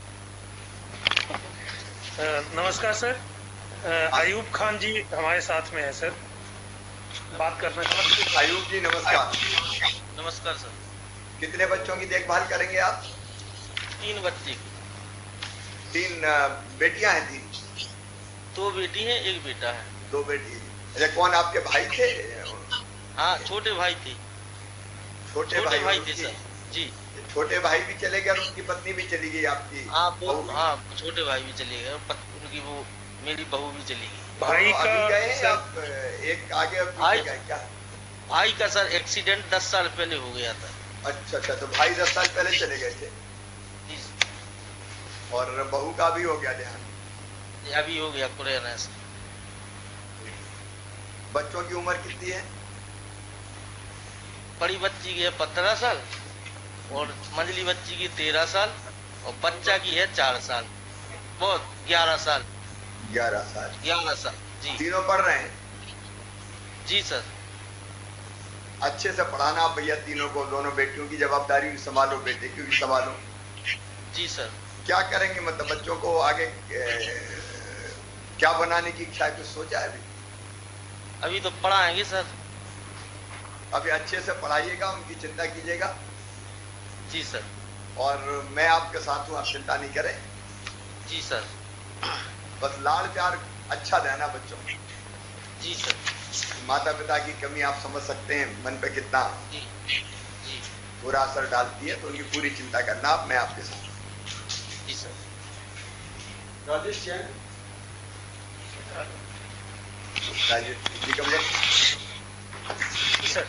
नमस्कार सर, अयूब खान जी हमारे साथ में है सर, बात करना चाहते हैं। अयूब जी नमस्कार। नमस्कार सर। कितने बच्चों की देखभाल करेंगे आप? तीन बच्चे। तीन बेटियां हैं? तीन? दो बेटी हैं, एक बेटा है। दो बेटी। अच्छा, कौन आपके भाई थे? हाँ, छोटे भाई थे। छोटे, छोटे भाई, भाई थे सर जी। छोटे भाई भी चले गए और उनकी पत्नी भी चली गई आपकी? हाँ, वो हाँ छोटे भाई भी चले गए, उनकी वो मेरी बहू भी चली गई। भाई का गए आप एक आगे भाई गए क्या? भाई का सर एक्सीडेंट दस साल पहले हो गया था। अच्छा अच्छा, तो भाई दस साल पहले चले गए थे और बहू का भी हो गया देहांत? अभी हो गया कोरोना से। बच्चों की उम्र कितनी है? बड़ी बच्ची की है पंद्रह साल और मंझली बच्ची की तेरह साल और बच्चा की है चार साल। बहुत ग्यारह साल। ग्यारह साल ग्यारह साल जी। तीनों पढ़ रहे हैं? जी सर। अच्छे से पढ़ाना आप भैया तीनों को, दोनों बेटियों की जवाबदारी संभालो, बेटे की भी संभालो। जी सर। क्या करेंगे, मतलब बच्चों को आगे ए, क्या बनाने की इच्छा है, कुछ सोचा है अभी? अभी तो पढ़ाएंगे सर। अभी अच्छे से पढ़ाइएगा, उनकी चिंता कीजिएगा। जी सर। और मैं आपके साथ हूँ, आप चिंता नहीं करें। जी सर। बस लाड़ प्यार अच्छा देना बच्चों को। जी सर। माता पिता की कमी आप समझ सकते हैं मन पे कितना जी जी बुरा असर डालती है, तो उनकी पूरी चिंता करना आप, मैं आपके साथ। जी सर। राजेश जैन। राजेश जी कमलेश सर।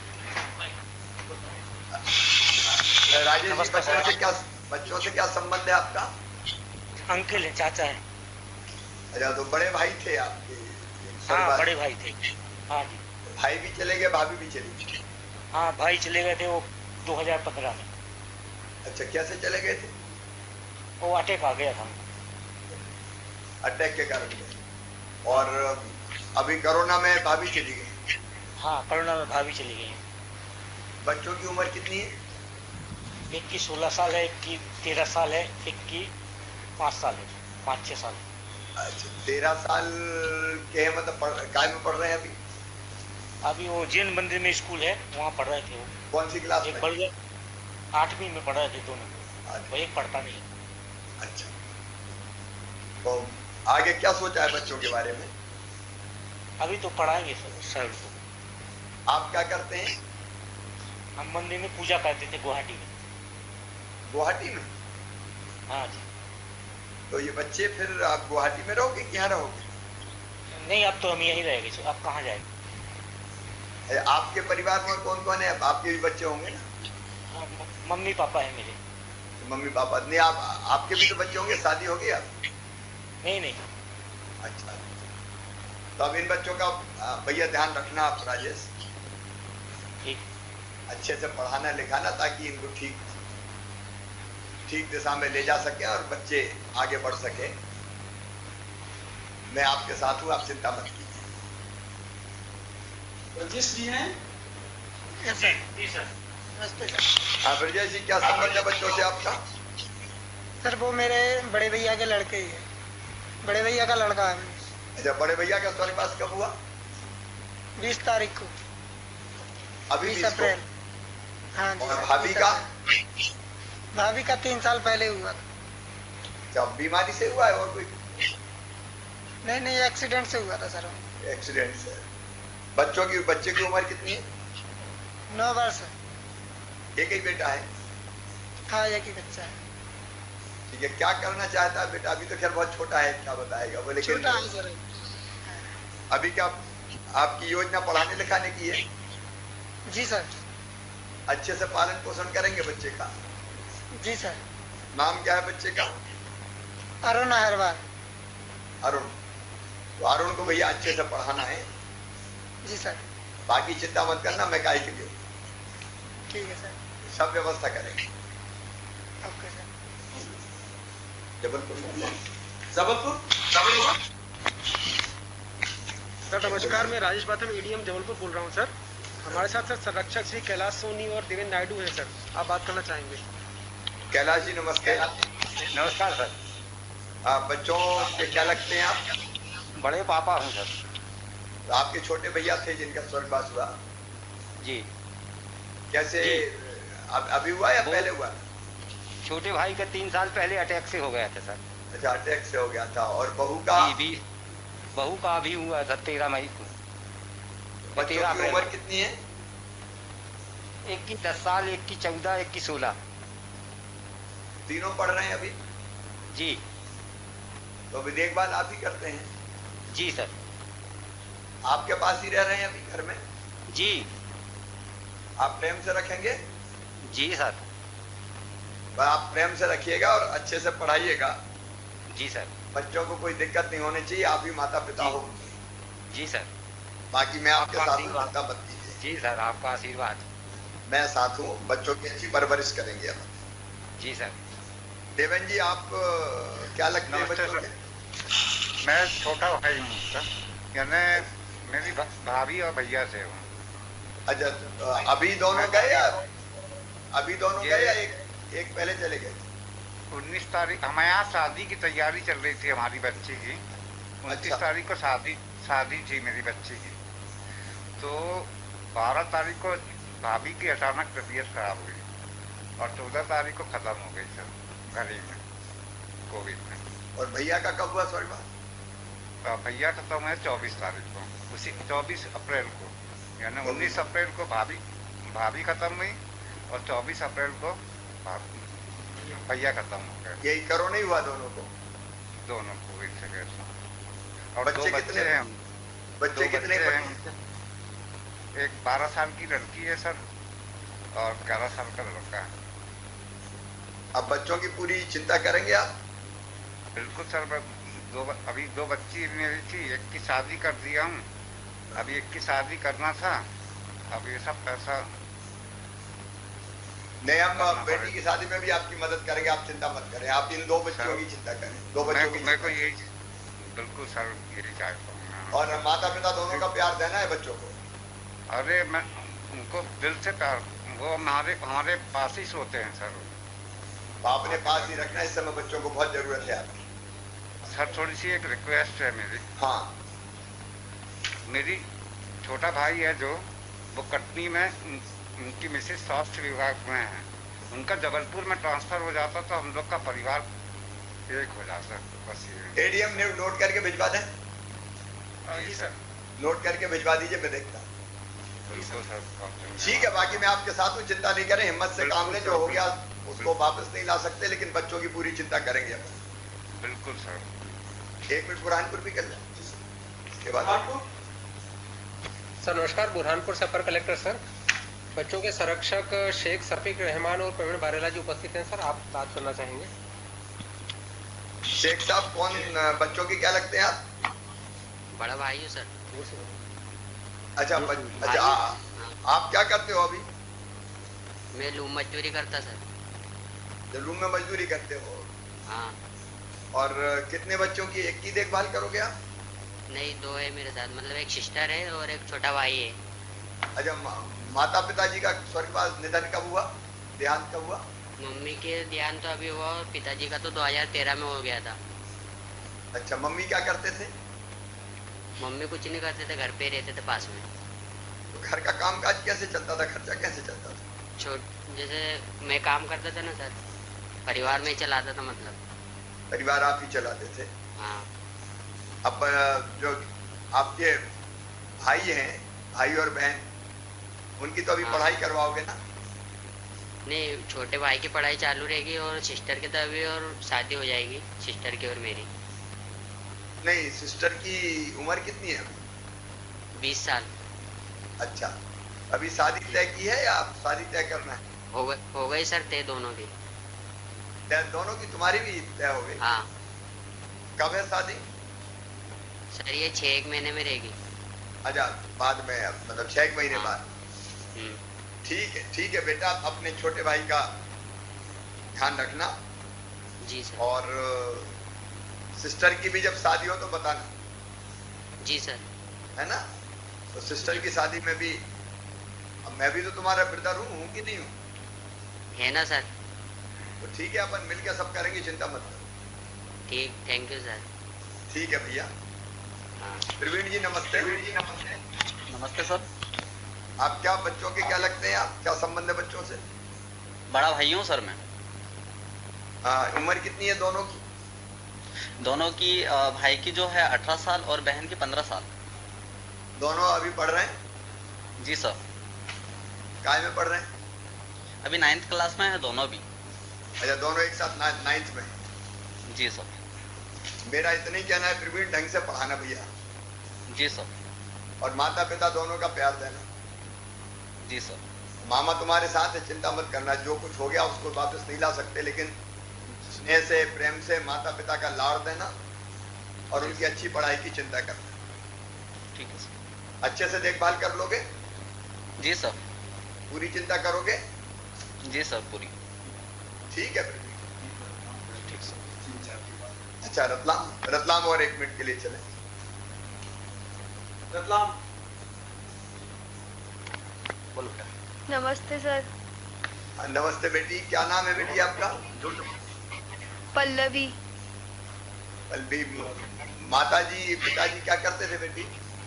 राजेश जी, बच्चों से क्या बच्चों से क्या संबंध है आपका? अंकल है, चाचा है। अच्छा, तो बड़े भाई थे आपके? हाँ, बड़े भाई थे। हाँ जी। भाई भी चले गए, भाभी भी चली गई? हाँ, भाई चले गए थे वो दो हज़ार पंद्रह में। अच्छा, कैसे चले गए थे? वो अटैक आ गया था। अटैक के कारण गए। और अभी कोरोना में भाभी चली गई? हाँ, कोरोना में भाभी चली गई। बच्चों की उम्र कितनी है? एक की सोलह साल है, एक की तेरह साल है, एक की पाँच साल है, पाँच छः साल। अच्छा, तेरह साल के मतलब काय में पढ़ रहे हैं अभी? अभी वो जैन मंदिर में स्कूल है, वहाँ पढ़ रहे थे वो। कौन सी क्लास एक में? बढ़ गया, आठवीं में पढ़ रहे थे दोनों, वो एक पढ़ता नहीं। अच्छा, तो आगे क्या सोचा है बच्चों के बारे में? अभी तो पढ़ाएंगे सर को। आप क्या करते हैं? हम मंदिर में पूजा करते थे गुवाहाटी में। गुवाहाटी में? हाँ जी। तो ये बच्चे फिर आप गुवाहाटी में रहोगे कि यहाँ रहोगे? नहीं, अब तो हम यहीं रहेंगे सर। अब कहाँ जाएंगे? आपके परिवार में कौन कौन है? आपके भी बच्चे होंगे ना? हाँ, मम्मी पापा है मेरे। मम्मी पापा नहीं, आप आपके भी तो बच्चे होंगे, शादी हो गई आप? नहीं नहीं। अच्छा, तो अब इन बच्चों का भैया ध्यान रखना आप राजेश। ठीक। अच्छे से पढ़ाना लिखाना ताकि इनको ठीक ठीक दिशा में ले जा सके और बच्चे आगे बढ़ सके। मैं आपके साथ हूँ, आप चिंता मत कीजिए। ब्रजेश जी हैं? Yes sir. जी सर। नमस्ते सर। हाँ ब्रजेश जी, क्या संबंध है बच्चों से आपका? सर वो मेरे बड़े भैया के लड़के ही है, बड़े भैया का लड़का है। अच्छा, बड़े भैया का स्वर्गवास कब हुआ? बीस तारीख को। अभी बीस अप्रैल। हाँ जी। और भाभी का? भाभी का तीन साल पहले हुआ। जब बीमारी से हुआ है और कोई? नहीं नहीं, एक्सीडेंट से हुआ था सर। एक्सीडेंट से। बच्चों की बच्चे की उम्र कितनी है? नौ वर्ष। एक ही बेटा है? हाँ, एक ही बच्चा है। ठीक है, क्या करना चाहता है बेटा? अभी तो खैर बहुत छोटा है, क्या बताएगा वो, लेकिन छोटा है सर। अभी क्या आपकी योजना पढ़ाने लिखाने की है? जी सर। अच्छे से पालन पोषण करेंगे बच्चे का? जी सर। नाम क्या है बच्चे का? अरुण अहरवाल। अरुण। तो अरुण को भैया अच्छे से पढ़ाना है। जी सर। बाकी चिंता मत करना, मैं काहे के लिए हूँ। ठीक है सर। सब व्यवस्था करेंगे। Okay sir. Jabalpur Jabalpur Jabalpur sir नमस्कार, मैं राजेश बाथम एडीएम जबलपुर बोल रहा हूँ सर। हमारे साथ सर संरक्षक श्री कैलाश सोनी और देवेंद्र नायडू हैं सर, आप बात करना चाहेंगे? कैलाश जी नमस्ते। नमस्कार सर। आप बच्चों के क्या लगते हैं आप? बड़े पापा हूँ सर। तो आपके छोटे भैया थे जिनका स्वर्गवास हुआ? जी। कैसे जी। अब अभी हुआ या पहले हुआ? छोटे भाई का तीन साल पहले अटैक से हो गया था सर। अच्छा, अटैक से हो गया था। और बहू का? जी भी, बहू का अभी हुआ था तेरह मई को। बच्चों की उम्र कितनी है? एक की दस साल, एक की चौदह, एक की सोलह। तीनों पढ़ रहे हैं अभी? जी। तो अभी देखभाल आप ही करते हैं? जी सर। आपके पास ही रह रहे हैं अभी घर में? जी। आप प्रेम से रखेंगे? जी सर। आप प्रेम से रखिएगा और अच्छे से पढ़ाइएगा। जी सर। बच्चों को कोई दिक्कत नहीं होनी चाहिए, आप ही माता पिता हो। जी सर। बाकी मैं आपके साथ हूँ, चिंता मत कीजिए। जी सर, आपका आशीर्वाद। मैं साथ हूँ, बच्चों की अच्छी परवरिश करेंगे अब। जी सर। देवेंद्र जी, आप क्या लगते हैं बच्चों के? मैं छोटा भाई हूँ सर, यानी मेरी भाभी और भैया से हूँ। अच्छा, अभी दोनों गए या अभी दोनों गए या एक एक पहले चले गए? उन्नीस तारीख हमारे यहाँ शादी की तैयारी चल रही थी हमारी बच्ची की। उनतीस तारीख को शादी शादी थी मेरी बच्ची की। तो बारह तारीख को भाभी की अचानक तबीयत खराब हुई और चौदह तारीख को खत्म हो गई सर, घर ही में कोविड में। और भैया का कब हुआ स्वर्गवास? भैया खत्म हुआ चौबीस तारीख को, उसी चौबीस अप्रैल को, यानी उन्नीस अप्रैल को भाभी भाभी खत्म हुई और चौबीस अप्रैल को भैया खत्म हो गए। यही कोरोना ही हुआ दोनों को? दोनों कोविड से गए। और बच्चे दो कितने बच्चे हैं? बच्चे कितने हैं? एक बारह साल की लड़की है सर और ग्यारह साल का लड़का है। अब बच्चों की पूरी चिंता करेंगे आप? बिल्कुल सर। दो अभी दो बच्ची मेरी थी, एक की शादी कर दिया हूँ, अभी एक की शादी करना था। अब ये सब पैसा नहीं, हम बेटी की शादी में भी आपकी मदद करेंगे, आप चिंता मत करें। आप इन दो बच्चों की चिंता करें। दो बच्चों की मेरे को यही बिल्कुल सर यही चाहता हूँ। और माता पिता दोनों का प्यार देना है बच्चों को। अरे मैं उनको दिल से प्यार, वो हमारे हमारे पास ही सोते हैं सर। आपने पास ही रखना, इस समय बच्चों को बहुत जरूरत है आपकी। सर थोड़ी सी एक रिक्वेस्ट है मेरी। हाँ। मेरी छोटा भाई है जो, वो कटनी में, उनकी मिसेज स्वास्थ्य विभाग में है। उनका जबलपुर में ट्रांसफर हो जाता तो हम लोग का परिवार एक हो जाता। बस ये एडीएम ने नोट करके भिजवा दें? जी सर। नोट करके भिजवा दीजिए, मैं देखता हूँ। ठीक है, बाकी मैं आपके साथ हूँ, चिंता नहीं करें। हिम्मत से काम लें, जो हो गया उसको वापस नहीं ला सकते, लेकिन बच्चों की पूरी चिंता करेंगे अपन। बिल्कुल सर। एक मिनट बुरहानपुर भी कर लें, उसके बाद सर नमस्कार, बुरहानपुर से अपर कलेक्टर सर। बच्चों के संरक्षक शेख शफीक रहमान और प्रवीण बारेला जी उपस्थित हैं सर, आप बात करना चाहेंगे? शेख साहब, कौन बच्चों के क्या लगते हैं आप? बड़ा भाई हो सर। अच्छा, अच्छा, आ, आप क्या करते हो अभी? मैं लूम मजदूरी करता सर। लूम में मजदूरी करते हो? हाँ। और कितने बच्चों की एक की देखभाल करोगे आप? नहीं, दो है मेरे साथ, मतलब एक सिस्टर है और एक छोटा भाई है। अच्छा, मा, माता पिताजी का स्वर्गवास निधन कब हुआ, देहांत कब हुआ? मम्मी के देहांत तो अभी हुआ और पिताजी का तो दो हज़ार तेरह में हो गया था। अच्छा, मम्मी क्या करते थे? मम्मी कुछ नहीं करते थे, घर पे रहते थे पास में। तो घर का कामकाज कैसे चलता था, खर्चा कैसे चलता था? छोट जैसे मैं काम करता था ना सर, परिवार में ही चलाता था, मतलब परिवार आप ही चलाते थे? हाँ। अब जो आपके भाई हैं, भाई और बहन, उनकी तो अभी हाँ। पढ़ाई करवाओगे ना? नहीं, छोटे भाई की पढ़ाई चालू रहेगी और सिस्टर की तो अभी और शादी हो जाएगी, सिस्टर की और मेरी। नहीं, सिस्टर की उम्र कितनी है? बीस साल। अच्छा, अभी शादी तय की है या आप शादी तय करना है? हो गई हो गई सर तय, दोनों की। तय दोनों की? तुम्हारी भी तय हो गई? हाँ। कब है शादी? सर ये छह एक महीने में रहेगी। अच्छा, बाद में मतलब छह एक महीने बाद। ठीक है ठीक है बेटा, अपने छोटे भाई का ध्यान रखना। जी सर। और सिस्टर की भी जब शादी हो तो बताना। जी सर। है ना? तो सिस्टर की शादी में भी, अब मैं भी तो तुम्हारा ब्रदर हूँ, हूँ कि नहीं हूँ? है ना सर। तो ठीक है, अपन मिलकर सब करेंगे, चिंता मत करो। ठीक, थैंक यू सर। ठीक है भैया। प्रवीण जी नमस्ते। प्रवीण जी नमस्ते। नमस्ते सर। आप क्या बच्चों के क्या लगते हैं, आप क्या संबंध है बच्चों से? बड़ा भाई हूँ सर मैं। हाँ, उम्र कितनी है दोनों की? दोनों की अ, भाई की जो है अठारह साल और बहन की पंद्रह साल। दोनों अभी पढ़ रहे हैं? जी सर। काय में पढ़ रहे हैं? अभी नाइन्थ क्लास में है दोनों भी। अच्छा, दोनों एक साथ नाइन्थ में? जी सर। मेरा इतना ही कहना है प्रवीण, ढंग से पढ़ाना भैया। जी सर। और माता पिता दोनों का प्यार देना। जी सर। मामा तुम्हारे साथ है, चिंता मत करना, जो कुछ हो गया उसको वापस नहीं ला सकते, लेकिन स्नेह से प्रेम से माता पिता का लाड़ देना और उनकी अच्छी पढ़ाई की चिंता करना। ठीक है सर। अच्छे से देखभाल कर लोगे? जी सर। पूरी चिंता करोगे? जी सर, पूरी। ठीक है प्रवीण। ठीक सर। अच्छा, रतलाम रतलाम और एक मिनट के लिए चले। रतलाम बोलो क्या? नमस्ते सर। नमस्ते बेटी, क्या नाम है बेटी आपका? पल्लवी। पल्लवी। माता जी पिताजी क्या करते थे बेटी?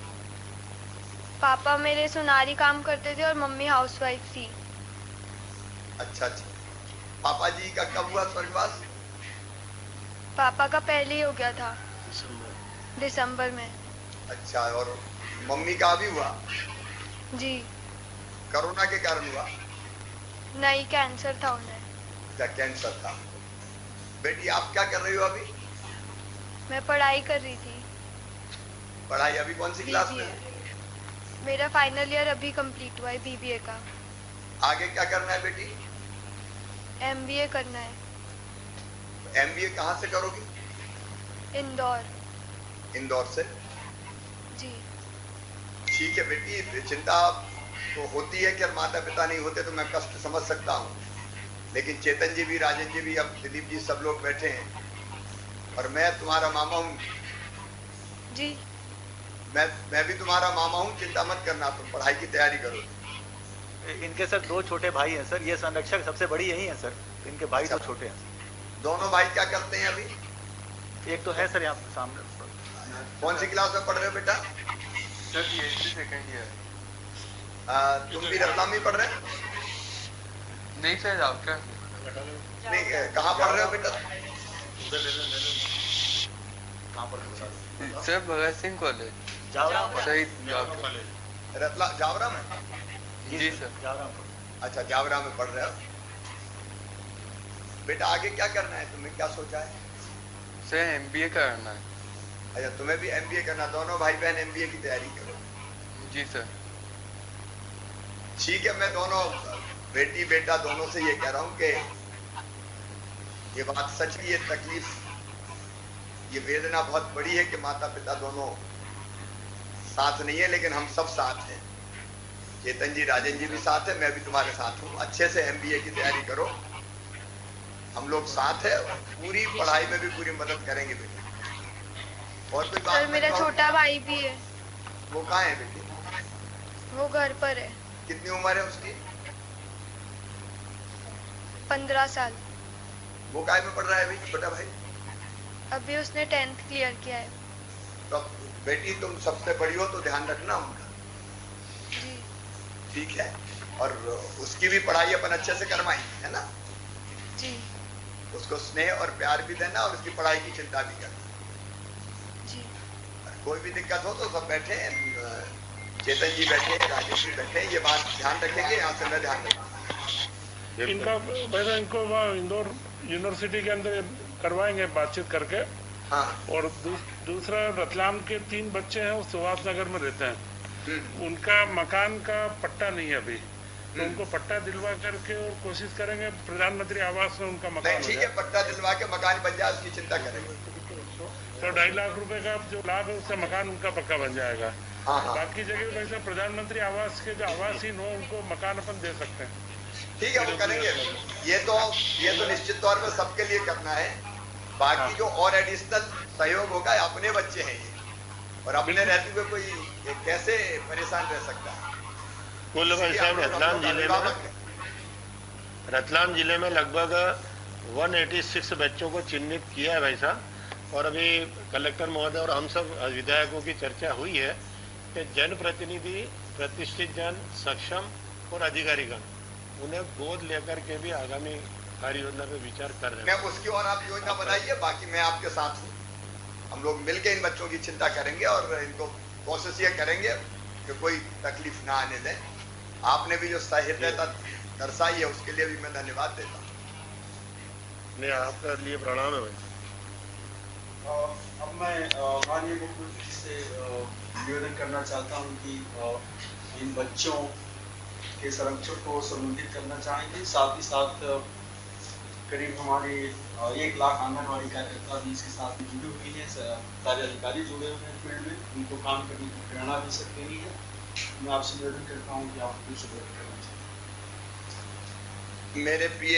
पापा मेरे सुनारी काम करते थे और मम्मी हाउसवाइफ थी। अच्छा अच्छा। पापा जी का कब हुआ स्वर्गवास? पापा का पहले ही हो गया था, दिसंबर में। अच्छा, और मम्मी का अभी हुआ? जी। कोरोना के कारण हुआ? नहीं, कैंसर था उन्हें। क्या कैंसर था? बेटी आप क्या कर रही हो अभी? मैं पढ़ाई कर रही थी। पढ़ाई अभी कौन सी क्लास में? मेरा फाइनल ईयर अभी कंप्लीट हुआ है बीबीए का। आगे क्या करना है बेटी? एमबीए करना है। एमबीए कहाँ से करोगी? इंदौर। इंदौर से? जी। ठीक है बेटी, चिंता तो होती है कि माता पिता नहीं होते तो मैं कष्ट समझ सकता हूँ, लेकिन चेतन जी भी, राजन जी भी, अब दिलीप जी, सब लोग बैठे हैं और मैं तुम्हारा मामा हूँ। जी। मैं मैं भी तुम्हारा मामा हूँ, चिंता मत करना, तुम पढ़ाई की तैयारी करो। इनके सर दो छोटे भाई हैं सर, ये संरक्षक सबसे बड़ी यही है सर, इनके भाई दो छोटे हैं। दोनों भाई क्या करते हैं अभी? एक तो है सर यहाँ सामने। कौन सी क्लास में पढ़ रहे हो बेटा? सर ये सेकंड ईयर। तुम भी रतलाम में पढ़ रहे हो? नहीं सर, आपका नहीं, कहाँ पढ़ रहे हो बेटा? कहाँ पढ़ रहे हो सर? भगत सिंह कॉलेज, जावरा। शहीद रतला जावरा में? जी सर। जावरा। अच्छा, जावरा में पढ़ रहे हो। बेटा आगे क्या करना है, तुमने क्या सोचा है? सर एमबीए करना है। अच्छा, तुम्हें भी एमबीए करना, दोनों भाई बहन एमबीए की तैयारी करो। जी सर। ठीक है, मैं दोनों बेटी बेटा दोनों से ये कह रहा हूँ कि ये बात सच की, ये तकलीफ, ये वेदना बहुत बड़ी है कि माता पिता दोनों साथ नहीं है, लेकिन हम सब साथ हैं। चेतन जी, राजन जी भी साथ है, मैं भी तुम्हारे साथ हूँ। अच्छे से एमबीए की तैयारी करो, हम लोग साथ है, पूरी पढ़ाई में भी पूरी मदद करेंगे बेटी। और कोई बात? सर मेरा छोटा भाई भी है। वो कहाँ है बेटी? वो घर पर है। कितनी उम्र है उसकी? पंद्रह साल। वो काय में पढ़ रहा है अभी छोटा भाई? अभी उसने टेंथ क्लियर किया है। तो बेटी तुम सबसे बड़ी हो तो ध्यान रखना उनका। जी। ठीक है, और उसकी भी पढ़ाई अपन अच्छे से करवाएंगे, है ना? जी। उसको स्नेह और प्यार भी देना और उसकी पढ़ाई की चिंता भी करना। जी। कोई भी दिक्कत हो तो सब बैठे हैं, चेतन जी बैठे हैं, राजेश जी बैठे हैं, ये बात ध्यान रखेंगे, यहाँ से मैं ध्यान रखूंगा। इनका वैसे इनको वहाँ इंदौर यूनिवर्सिटी के अंदर करवाएंगे बातचीत करके। हाँ। और दू, दूसरा रतलाम के तीन बच्चे हैं, वो सुभाष नगर में रहते हैं, उनका मकान का पट्टा नहीं है अभी, तो उनको पट्टा दिलवा करके और कोशिश करेंगे प्रधानमंत्री आवास में उनका मकान। ठीक है, पट्टा दिलवा के मकान बन जाए उसकी चिंता करेंगे। तो ढाई लाख रुपए का जो लाभ है उससे मकान उनका पक्का बन जाएगा। हाँ हाँ। बाकी जगह वैसे प्रधानमंत्री आवास के जो आवासहीन हो उनको मकान अपन दे सकते हैं। ठीक है, वो करेंगे। ये तो ये तो निश्चित तौर पर सबके लिए करना है। बाकी जो और एडिशनल सहयोग होगा अपने बच्चे हैं ये, और अपने रहते हुए कोई कैसे परेशान रह सकता है। कुल भाई साहब रतलाम जिले में रतलाम जिले में लगभग एक सौ छियासी बच्चों को चिन्हित किया है भाई साहब, और अभी कलेक्टर महोदय और हम सब विधायकों की चर्चा हुई है कि जनप्रतिनिधि, प्रतिष्ठित जन, सक्षम और अधिकारीगण उन्हें गोद लेकर के भी आगामी कार्य योजना पे विचार कर रहे हैं। मैं उसकी और आप योजना बनाइए, बाकी मैं आपके साथ हूँ। हम लोग मिलकर इन बच्चों की चिंता करेंगे और इनको कोशिश ये करेंगे कि कोई तकलीफ ना आने दें। आपने भी जो सहृदयता दर्शाई है उसके लिए भी मैं धन्यवाद देता हूँ। नहीं, आपके लिए प्रणाम है भाई। अब मैं माननीय मुख्यमंत्री से निवेदन करना चाहता हूँ कि इन बच्चों के संरक्षण को संबोधित करना चाहेंगे। साथ ही साथ करीब हमारे एक लाख आंगनबाड़ी कार्यकर्ता भी इसके साथ में जुड़े हुए हैं, सारे अधिकारी जुड़े हुए हैं फील्ड में, उनको काम करने की प्रेरणा भी सकते नहीं है। मैं आपसे निवेदन करता हूँ कि आप कुछ सुधार करना चाहिए। मेरे प्रिय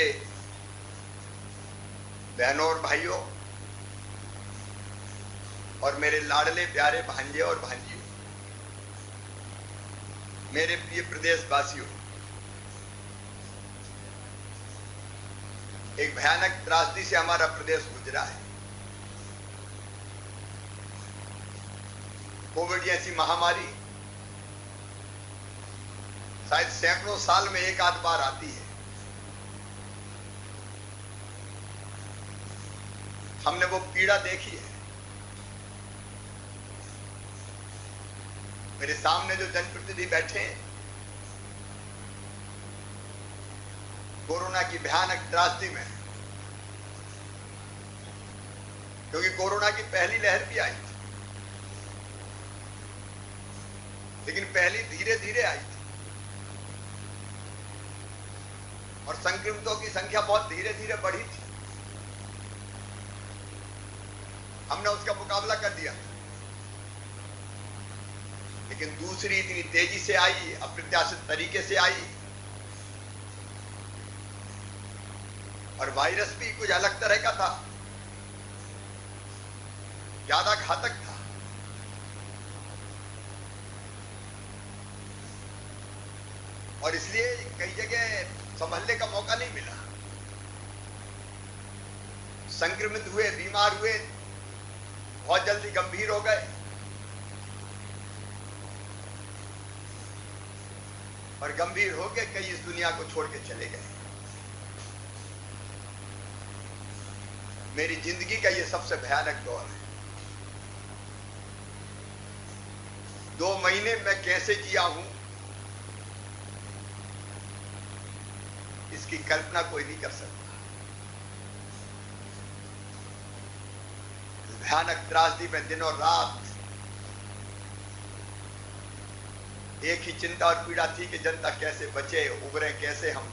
बहनों और भाइयों और मेरे लाडले प्यारे भांजे और भांजियों, मेरे प्रिय प्रदेशवासियों, एक भयानक त्रासदी से हमारा प्रदेश गुजरा है। कोविड जैसी महामारी शायद सैकड़ों साल में एक आध बार आती है। हमने वो पीड़ा देखी है। मेरे सामने जो जनप्रतिनिधि बैठे हैं, कोरोना की भयानक त्रासदी में, क्योंकि कोरोना की पहली लहर भी आई थी, लेकिन पहली धीरे धीरे आई थी और संक्रमितों की संख्या बहुत धीरे धीरे बढ़ी थी। हमने उसका मुकाबला कर दिया, लेकिन दूसरी इतनी तेजी से आई, अप्रत्याशित तरीके से आई, और वायरस भी कुछ अलग तरह का था, ज्यादा घातक था। और इसलिए कई जगह संभलने का मौका नहीं मिला। संक्रमित हुए, बीमार हुए, बहुत जल्दी गंभीर हो गए, और गंभीर होकर कई इस दुनिया को छोड़ के चले गए। मेरी जिंदगी का ये सबसे भयानक दौर है। दो महीने मैं कैसे जिया हूं, इसकी कल्पना कोई नहीं कर सकता। भयानक त्रासदी में दिन और रात एक ही चिंता और पीड़ा थी कि जनता कैसे बचे, उबरे कैसे हम।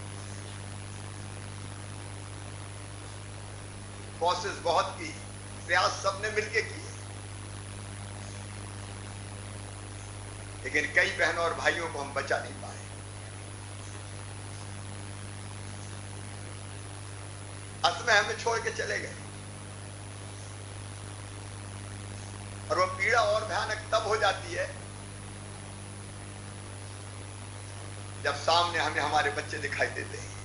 कोशिश बहुत की, प्रयास सबने मिलकर किए, लेकिन कई बहनों और भाइयों को हम बचा नहीं पाए। असमय हमें छोड़ के चले गए, और वो पीड़ा और भयानक तब हो जाती है जब सामने हमें हमारे बच्चे दिखाई देते हैं।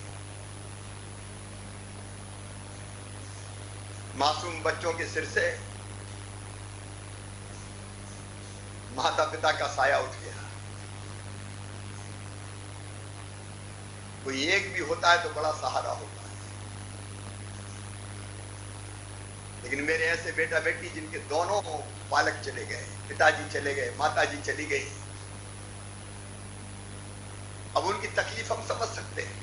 मासूम बच्चों के सिर से माता पिता का साया उठ गया। कोई एक भी होता है तो बड़ा सहारा होता है, लेकिन मेरे ऐसे बेटा बेटी जिनके दोनों पालक चले गए, पिताजी चले गए, माताजी चली गई, अब उनकी तकलीफ हम समझ सकते हैं।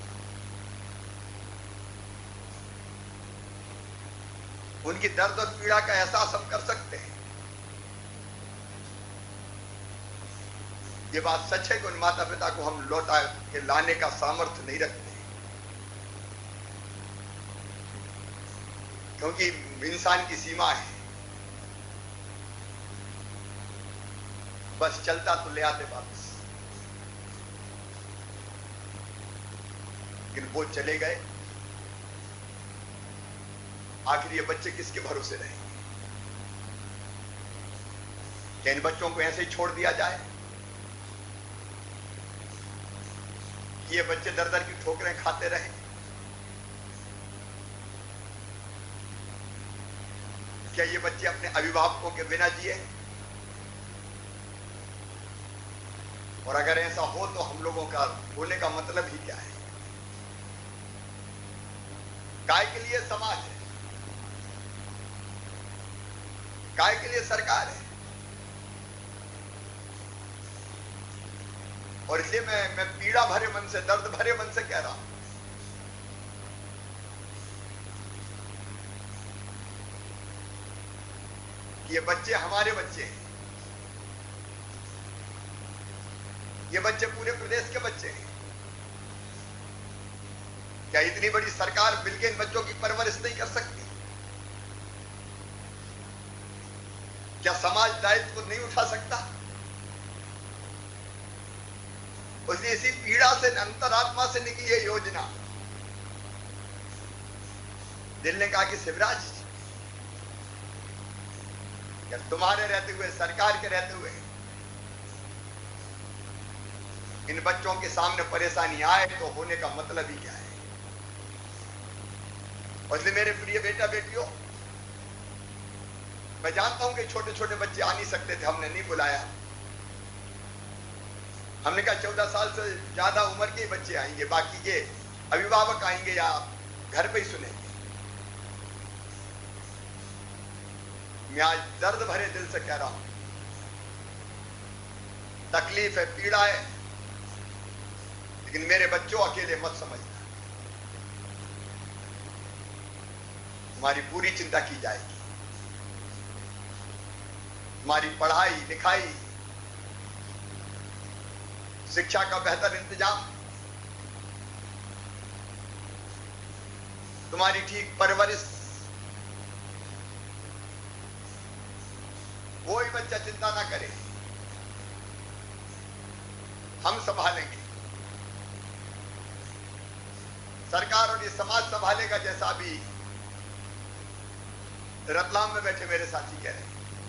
उनकी दर्द और पीड़ा का एहसास हम कर सकते हैं। ये बात सच है कि उन माता पिता को हम लौटा के लाने का सामर्थ्य नहीं रखते, क्योंकि इंसान की सीमा है। बस चलता तो ले आते वापस, लेकिन वो चले गए। आखिर ये बच्चे किसके भरोसे रहेंगे? क्या इन बच्चों को ऐसे ही छोड़ दिया जाए कि ये बच्चे दर दर की ठोकरें खाते रहें? क्या ये बच्चे अपने अभिभावकों के बिना जिए? और अगर ऐसा हो तो हम लोगों का होने का मतलब ही क्या है? काय के लिए समाज है, काय के लिए सरकार है। और इसलिए मैं मैं पीड़ा भरे मन से, दर्द भरे मन से कह रहा हूं, कि ये बच्चे हमारे बच्चे हैं, ये बच्चे पूरे प्रदेश के बच्चे हैं। क्या इतनी बड़ी सरकार मिलकर इन बच्चों की परवरिश नहीं कर सकती? क्या समाज दायित्व नहीं उठा सकता? इसलिए इसी पीड़ा से, अंतरात्मा से निकली ये योजना। दिल ने कहा कि शिवराज, क्या तुम्हारे रहते हुए, सरकार के रहते हुए इन बच्चों के सामने परेशानी आए तो होने का मतलब ही क्या है? और इसलिए मेरे प्रिय बेटा बेटियों, मैं जानता हूं कि छोटे छोटे बच्चे आ नहीं सकते थे, हमने नहीं बुलाया। हमने कहा चौदह साल से ज्यादा उम्र के बच्चे आएंगे, बाकी के अभिभावक आएंगे या घर पे ही सुनेंगे। मैं आज दर्द भरे दिल से कह रहा हूं, तकलीफ है, पीड़ा है, लेकिन मेरे बच्चों अकेले मत समझना। तुम्हारी पूरी चिंता की जाएगी, तुम्हारी पढ़ाई लिखाई, शिक्षा का बेहतर इंतजाम, तुम्हारी ठीक परवरिश। कोई बच्चा चिंता ना करे, हम संभालेंगे। सरकार और ये समाज संभालेगा, जैसा अभी रतलाम में बैठे मेरे साथी कह रहे हैं।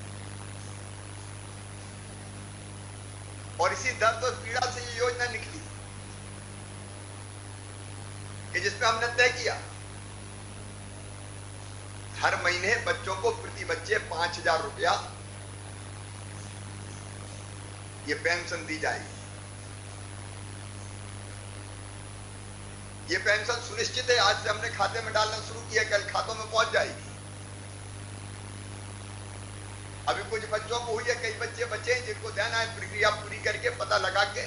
और इसी दर्द और पीड़ा से ये योजना निकली कि जिसमें हमने तय किया हर महीने बच्चों को प्रति बच्चे पांच हजार रुपया ये पेंशन दी जाएगी। ये पेंशन सुनिश्चित है, आज से हमने खाते में डालना शुरू किया, कल खातों में पहुंच जाएगी। अभी कुछ बच्चों को हुई है, कई बच्चे बचे हैं जिनको देना है, प्रक्रिया पूरी करके पता लगा के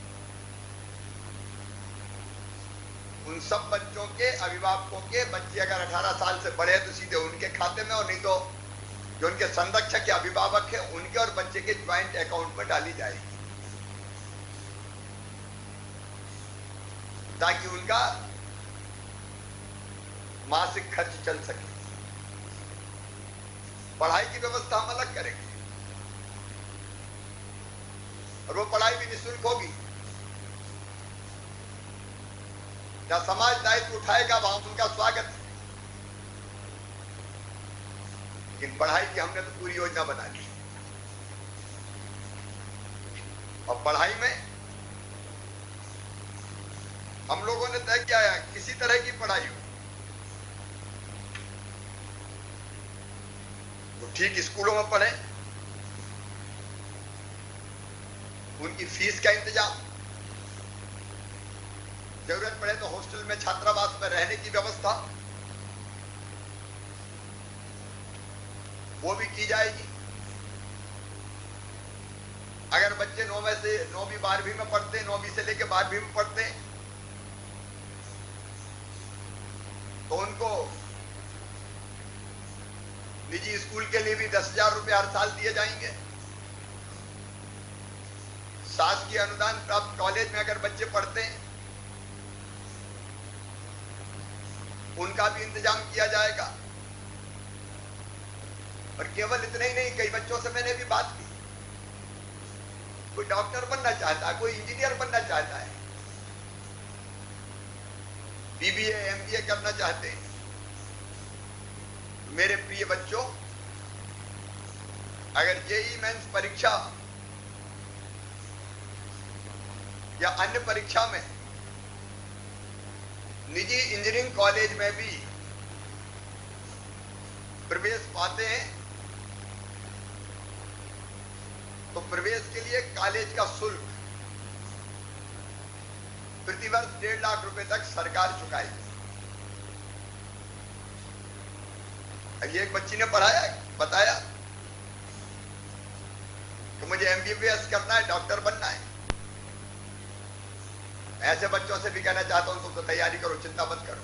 उन सब बच्चों के अभिभावकों के बच्चे अगर अठारह साल से बड़े हैं तो सीधे उनके खाते में, और नहीं तो जो उनके संरक्षक या अभिभावक है उनके और बच्चे के ज्वाइंट अकाउंट में डाली जाएगी, ताकि उनका मासिक खर्च चल सके। पढ़ाई की व्यवस्था हम अलग करेंगे और वो पढ़ाई भी निःशुल्क होगी। जहां समाज दायित्व उठाएगा वहां उनका स्वागत है, लेकिन पढ़ाई की हमने तो पूरी योजना बना ली। और पढ़ाई में हम लोगों ने तय किया है किसी तरह की पढ़ाई हो तो ठीक स्कूलों में पढ़े, उनकी फीस का इंतजाम, जरूरत पड़े तो हॉस्टल में छात्रावास में रहने की व्यवस्था वो भी की जाएगी। अगर बच्चे नौवीं से नौवीं बारहवीं में पढ़ते, नौवीं से लेकर बारहवीं में पढ़ते तो उनको निजी स्कूल के लिए भी दस हजार रुपये हर साल दिए जाएंगे। शासकीय अनुदान प्राप्त कॉलेज में अगर बच्चे पढ़ते हैं उनका भी इंतजाम किया जाएगा। और केवल इतना ही नहीं, कई बच्चों से मैंने भी बात की कोई डॉक्टर बनना चाहता है, कोई इंजीनियर बनना चाहता है, बीबीए एमबीए करना चाहते हैं। मेरे प्रिय बच्चों, अगर जेई मेंस परीक्षा या अन्य परीक्षा में निजी इंजीनियरिंग कॉलेज में भी प्रवेश पाते हैं तो प्रवेश के लिए कॉलेज का शुल्क प्रतिवर्ष डेढ़ लाख रुपए तक सरकार चुकाएगी। अभी एक बच्ची ने पढ़ाया बताया कि मुझे एमबीबीएस करना है, डॉक्टर बनना है। ऐसे बच्चों से भी कहना चाहता हूं तुम तो तैयारी करो, चिंता मत करो।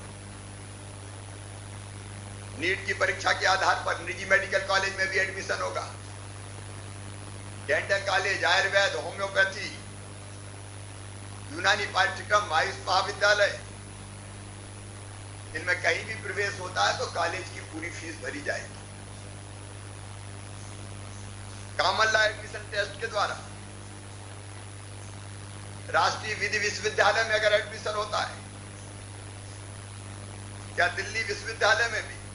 नीट की परीक्षा के आधार पर निजी मेडिकल कॉलेज में भी एडमिशन होगा। डेंटल कॉलेज, आयुर्वेद, होम्योपैथी, यूनानी पाठ्यक्रम, आयुष महाविद्यालय, इनमें कहीं भी प्रवेश होता है तो कॉलेज की पूरी फीस भरी जाएगी। कॉमन लॉ एडमिशन टेस्ट के द्वारा राष्ट्रीय विधि विश्वविद्यालय में अगर एडमिशन होता है या दिल्ली विश्वविद्यालय में भी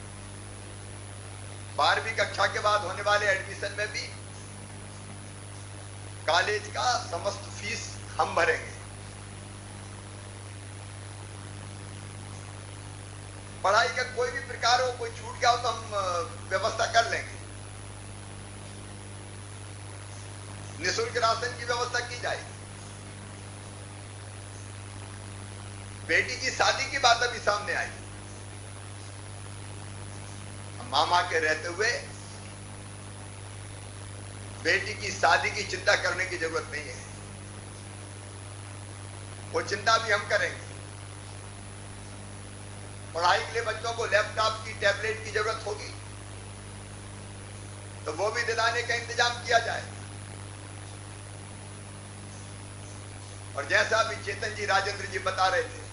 बारहवीं कक्षा के बाद होने वाले एडमिशन में भी कॉलेज का समस्त फीस हम भरेंगे। पढ़ाई का कोई भी प्रकार हो, कोई छूट गया हो तो हम व्यवस्था कर लेंगे। निःशुल्क राशन की व्यवस्था की जाएगी। बेटी की शादी की बात अभी सामने आई। मामा के रहते हुए बेटी की शादी की चिंता करने की जरूरत नहीं है, वो चिंता भी हम करेंगे। पढ़ाई के लिए बच्चों को लैपटॉप की, टैबलेट की जरूरत होगी तो वो भी दिलाने का इंतजाम किया जाए। और जैसा अभी चेतन जी, राजेंद्र जी बता रहे थे,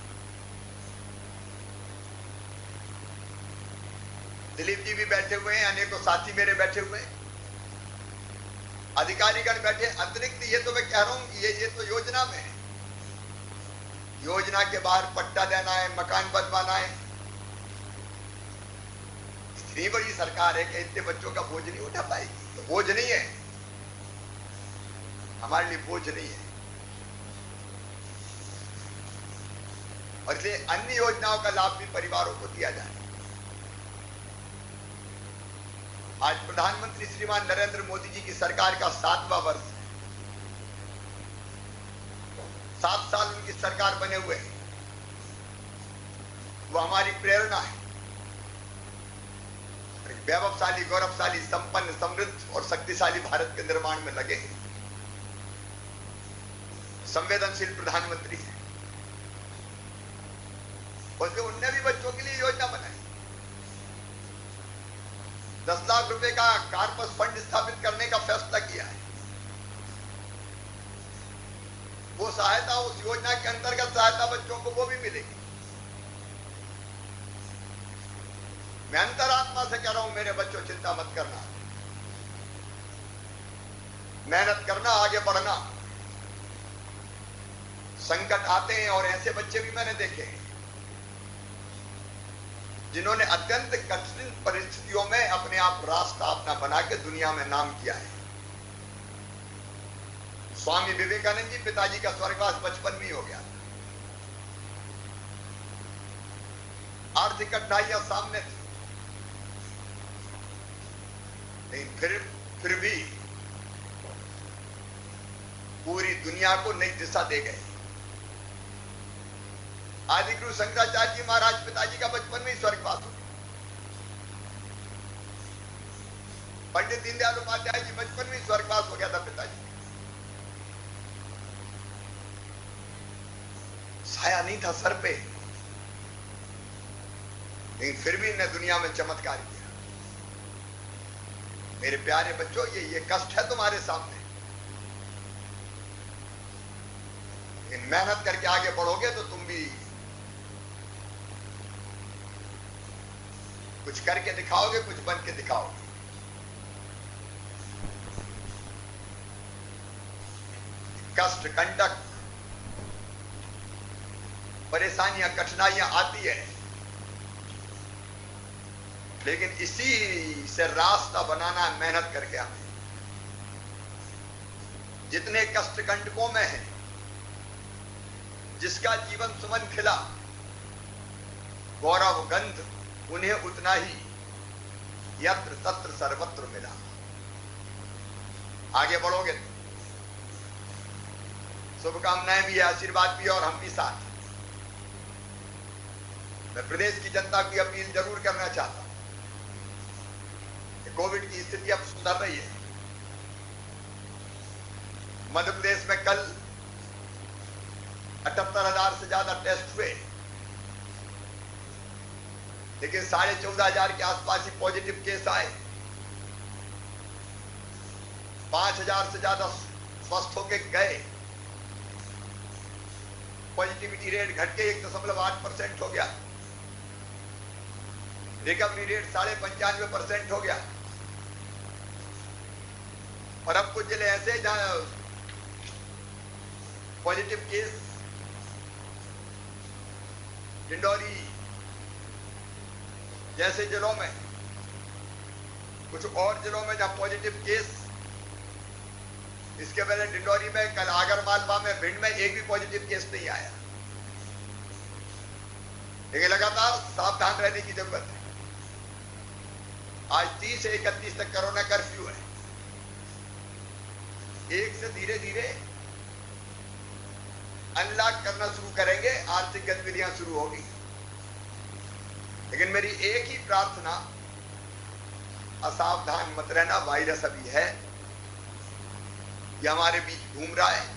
दिलीप जी भी बैठे हुए हैं, अनेकों साथी मेरे बैठे हुए हैं, अधिकारीगण बैठे। अतिरिक्त ये तो मैं कह रहा हूं ये ये तो योजना में है। योजना के बाहर पट्टा देना है, मकान बनवाना है। इतनी बड़ी सरकार है कि इतने बच्चों का बोझ नहीं उठा पाएगी। तो बोझ नहीं है, हमारे लिए बोझ नहीं है। और इसलिए अन्य योजनाओं का लाभ भी परिवारों को दिया जाए। आज प्रधानमंत्री श्रीमान नरेंद्र मोदी जी की सरकार का सातवां वर्ष है। सात साल उनकी सरकार बने हुए हैं। वो हमारी प्रेरणा है। वैभवशाली, गौरवशाली, संपन्न, समृद्ध और शक्तिशाली भारत के निर्माण में लगे हैं। संवेदनशील प्रधानमंत्री है। उसके उनने भी बच्चों के लिए योजना बनाई। दस लाख रुपए का कार्पस फंड स्थापित करने का फैसला किया है। वो सहायता, उस योजना के अंतर्गत सहायता बच्चों को वो भी मिलेगी। मैं अंतरात्मा से कह रहा हूं मेरे बच्चों, चिंता मत करना, मेहनत करना, आगे बढ़ना। संकट आते हैं और ऐसे बच्चे भी मैंने देखे हैं जिन्होंने अत्यंत कठिन परिस्थितियों में अपने आप रास्ता अपना बना के दुनिया में नाम किया है। स्वामी विवेकानंद जी, पिताजी का स्वर्गवास बचपन में ही हो गया। आर्थिक कठिनाइयां सामने थी, लेकिन फिर फिर भी पूरी दुनिया को नई दिशा दे गए। आदिगुरु शंकराचार्य जी महाराज, पिताजी का बचपन में ही स्वर्गवास हो गया। पंडित दीनदयाल उपाध्याय जी, बचपन में ही स्वर्गवास हो गया था पिताजी। साया नहीं था सर पे, लेकिन फिर भी इन्हें दुनिया में चमत्कार किया। मेरे प्यारे बच्चों, ये ये कष्ट है तुम्हारे सामने। इन मेहनत करके आगे बढ़ोगे तो तुम भी कुछ करके दिखाओगे, कुछ बन के दिखाओगे। कष्ट, कंटक, परेशानियां, कठिनाइयां आती है, लेकिन इसी से रास्ता बनाना है मेहनत करके हमें। जितने कष्ट कंटकों में है, जिसका जीवन सुमन खिला, गौरव गंध उन्हें उतना ही यत्र तत्र सर्वत्र मिला। आगे बढ़ोगे तो शुभकामनाएं भी है, आशीर्वाद भी, और हम भी साथ। मैं प्रदेश की जनता की अपील जरूर करना चाहता हूं कि कोविड की स्थिति अब सुधर रही है। मध्य प्रदेश में कल अठहत्तर हजार से ज्यादा टेस्ट हुए, लेकिन साढ़े चौदह हजार के आसपास ही पॉजिटिव केस आए। पांच हजार से ज्यादा स्वस्थ होके गए। पॉजिटिविटी रेट घट के एक दशमलव आठ परसेंट हो गया। रिकवरी रेट साढ़े पंचानवे परसेंट हो गया। और अब कुछ जिले ऐसे जहां पॉजिटिव केस, डिंडौरी जैसे जिलों में, कुछ और जिलों में जहां पॉजिटिव केस, इसके पहले डिंडौरी में, कल आगरमालवा में, भिंड में एक भी पॉजिटिव केस नहीं आया। लेकिन लगातार सावधान रहने की जरूरत है। आज तीस से इकतीस तक कोरोना कर्फ्यू है। एक से धीरे धीरे अनलॉक करना शुरू करेंगे, आर्थिक गतिविधियां शुरू होगी। लेकिन मेरी एक ही प्रार्थना, असावधान मत रहना। वायरस अभी है, ये हमारे बीच घूम रहा है,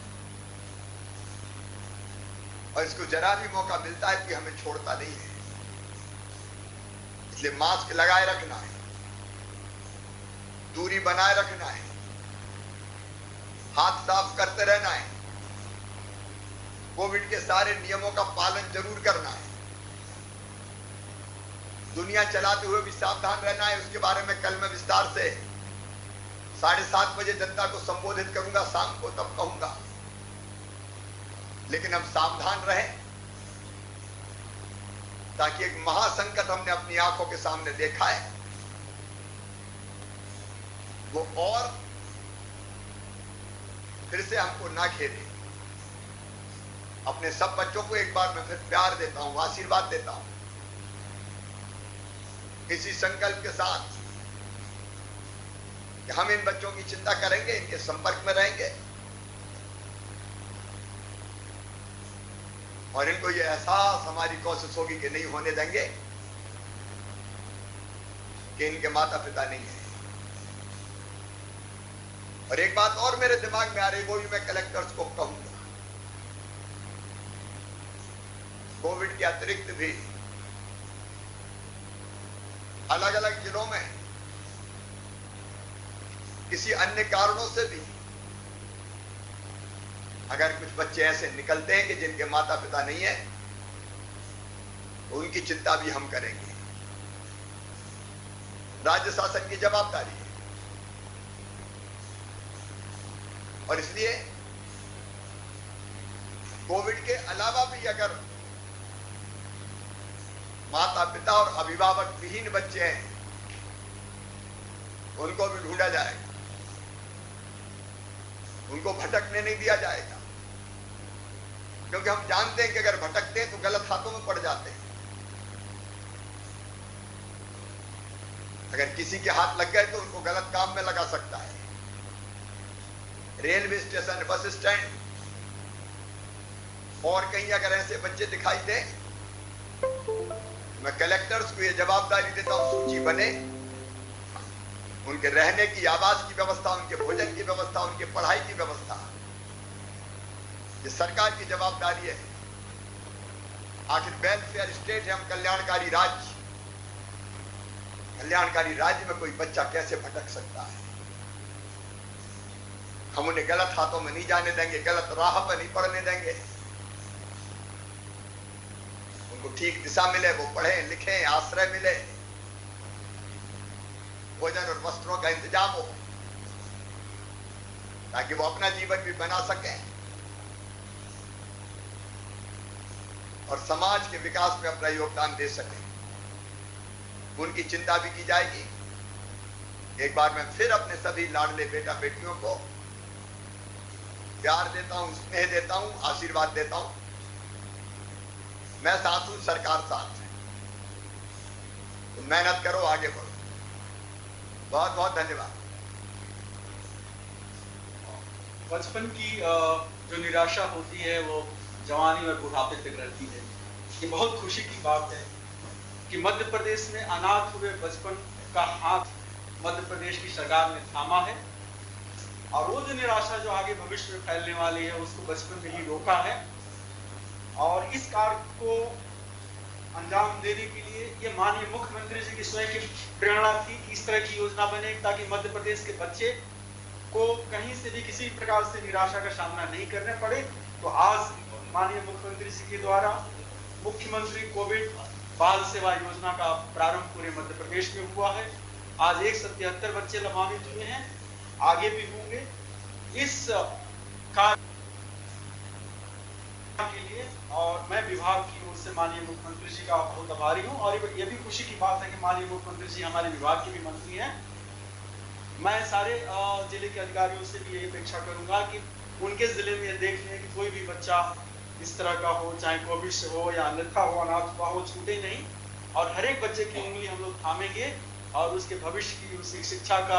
और इसको जरा भी मौका मिलता है कि हमें छोड़ता नहीं है। इसलिए मास्क लगाए रखना है, दूरी बनाए रखना है, हाथ साफ करते रहना है, कोविड के सारे नियमों का पालन जरूर करना है, दुनिया चलाते हुए भी सावधान रहना है। उसके बारे में कल मैं विस्तार से साढ़े सात बजे जनता को संबोधित करूंगा, शाम को तब कहूंगा। लेकिन हम सावधान रहें, ताकि एक महासंकट हमने अपनी आंखों के सामने देखा है, वो और फिर से हमको ना घेरे। अपने सब बच्चों को एक बार मैं फिर प्यार देता हूं, आशीर्वाद देता हूं, इसी संकल्प के साथ कि हम इन बच्चों की चिंता करेंगे, इनके संपर्क में रहेंगे, और इनको ये एहसास हमारी कोशिश होगी कि नहीं होने देंगे कि इनके माता पिता नहीं है। और एक बात और मेरे दिमाग में आ रही, वो भी मैं कलेक्टर्स को कहूंगा, कोविड के अतिरिक्त भी अलग अलग जिलों में किसी अन्य कारणों से भी अगर कुछ बच्चे ऐसे निकलते हैं कि जिनके माता पिता नहीं है, तो उनकी चिंता भी हम करेंगे। राज्य शासन की जवाबदारी है, और इसलिए कोविड के अलावा भी अगर माता पिता और अभिभावक विहीन बच्चे हैं, उनको भी ढूंढा जाएगा, उनको भटकने नहीं दिया जाएगा। क्योंकि हम जानते हैं कि अगर भटकते हैं तो गलत हाथों में पड़ जाते हैं। अगर किसी के हाथ लग गए तो उनको गलत काम में लगा सकता है। रेलवे स्टेशन, बस स्टैंड और कहीं अगर ऐसे बच्चे दिखाई दे, मैं कलेक्टर्स को यह जवाबदारी देता हूं, सूची बने, उनके रहने की, आवास की व्यवस्था, उनके भोजन की व्यवस्था, उनके पढ़ाई की व्यवस्था, ये सरकार की जवाबदारी है। आखिर वेलफेयर स्टेट है, हम कल्याणकारी राज्य, कल्याणकारी राज्य में कोई बच्चा कैसे भटक सकता है? हम उन्हें गलत हाथों में नहीं जाने देंगे, गलत राह पर नहीं पड़ने देंगे। उनको ठीक दिशा मिले, वो पढ़ें लिखें, आश्रय मिले, भोजन और वस्त्रों का इंतजाम हो, ताकि वो अपना जीवन भी बना सकें, और समाज के विकास में अपना योगदान दे सके, उनकी चिंता भी की जाएगी। एक बार मैं फिर अपने सभी लाडले बेटा बेटियों को प्यार देता हूं, स्नेह देता हूं, आशीर्वाद देता हूं। मैं साथ हूं, सरकार साथ है। तो मेहनत करो, आगे बढ़ो। बहुत बहुत धन्यवाद। बचपन की जो निराशा होती है वो जवानी और बुढ़ापे तक रहती है। ये बहुत खुशी की बात है कि मध्य प्रदेश में अनाथ हुए बचपन का हाथ मध्य प्रदेश की सरकार ने थामा है और वो जो निराशा जो आगे भविष्य में फैलने वाली है उसको बचपन में ही रोका है। और इस कार्य को अंजाम देने के लिए ये माननीय मुख्यमंत्री जी की स्वयं की प्रेरणा थी कि इस तरह की योजना बने ताकि मध्य प्रदेश के बच्चे को कहीं से भी किसी प्रकार से निराशा का सामना नहीं करने पड़े। तो आज माननीय मुख्यमंत्री जी के द्वारा मुख्यमंत्री कोविड बाल सेवा योजना का प्रारंभ पूरे मध्य प्रदेश में हुआ है। आज एक सौ तिहत्तर बच्चे लाभान्वित हुए हैं, आगे भी होंगे। इस कार्य के लिए और मैं विभाग की ओर से माननीय मुख्यमंत्री जी का बहुत आभारी हूं। और ये भी खुशी की बात है कि माननीय मुख्यमंत्री जी हमारे विभाग के भी मंत्री हैं। मैं सारे जिले के अधिकारियों से भी यही अपेक्षा करूंगा कि उनके जिले में देख लें कि कोई भी बच्चा इस तरह का हो, चाहे कोविड से हो या अन्यथा हो, अनाथ हुआ हो, छूटे नहीं। और हर एक बच्चे की उंगली हम लोग थामेंगे और उसके भविष्य की, उसकी शिक्षा का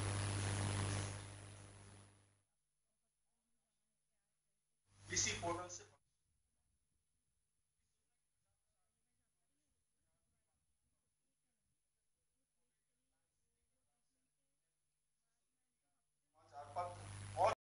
इसी पोर्टल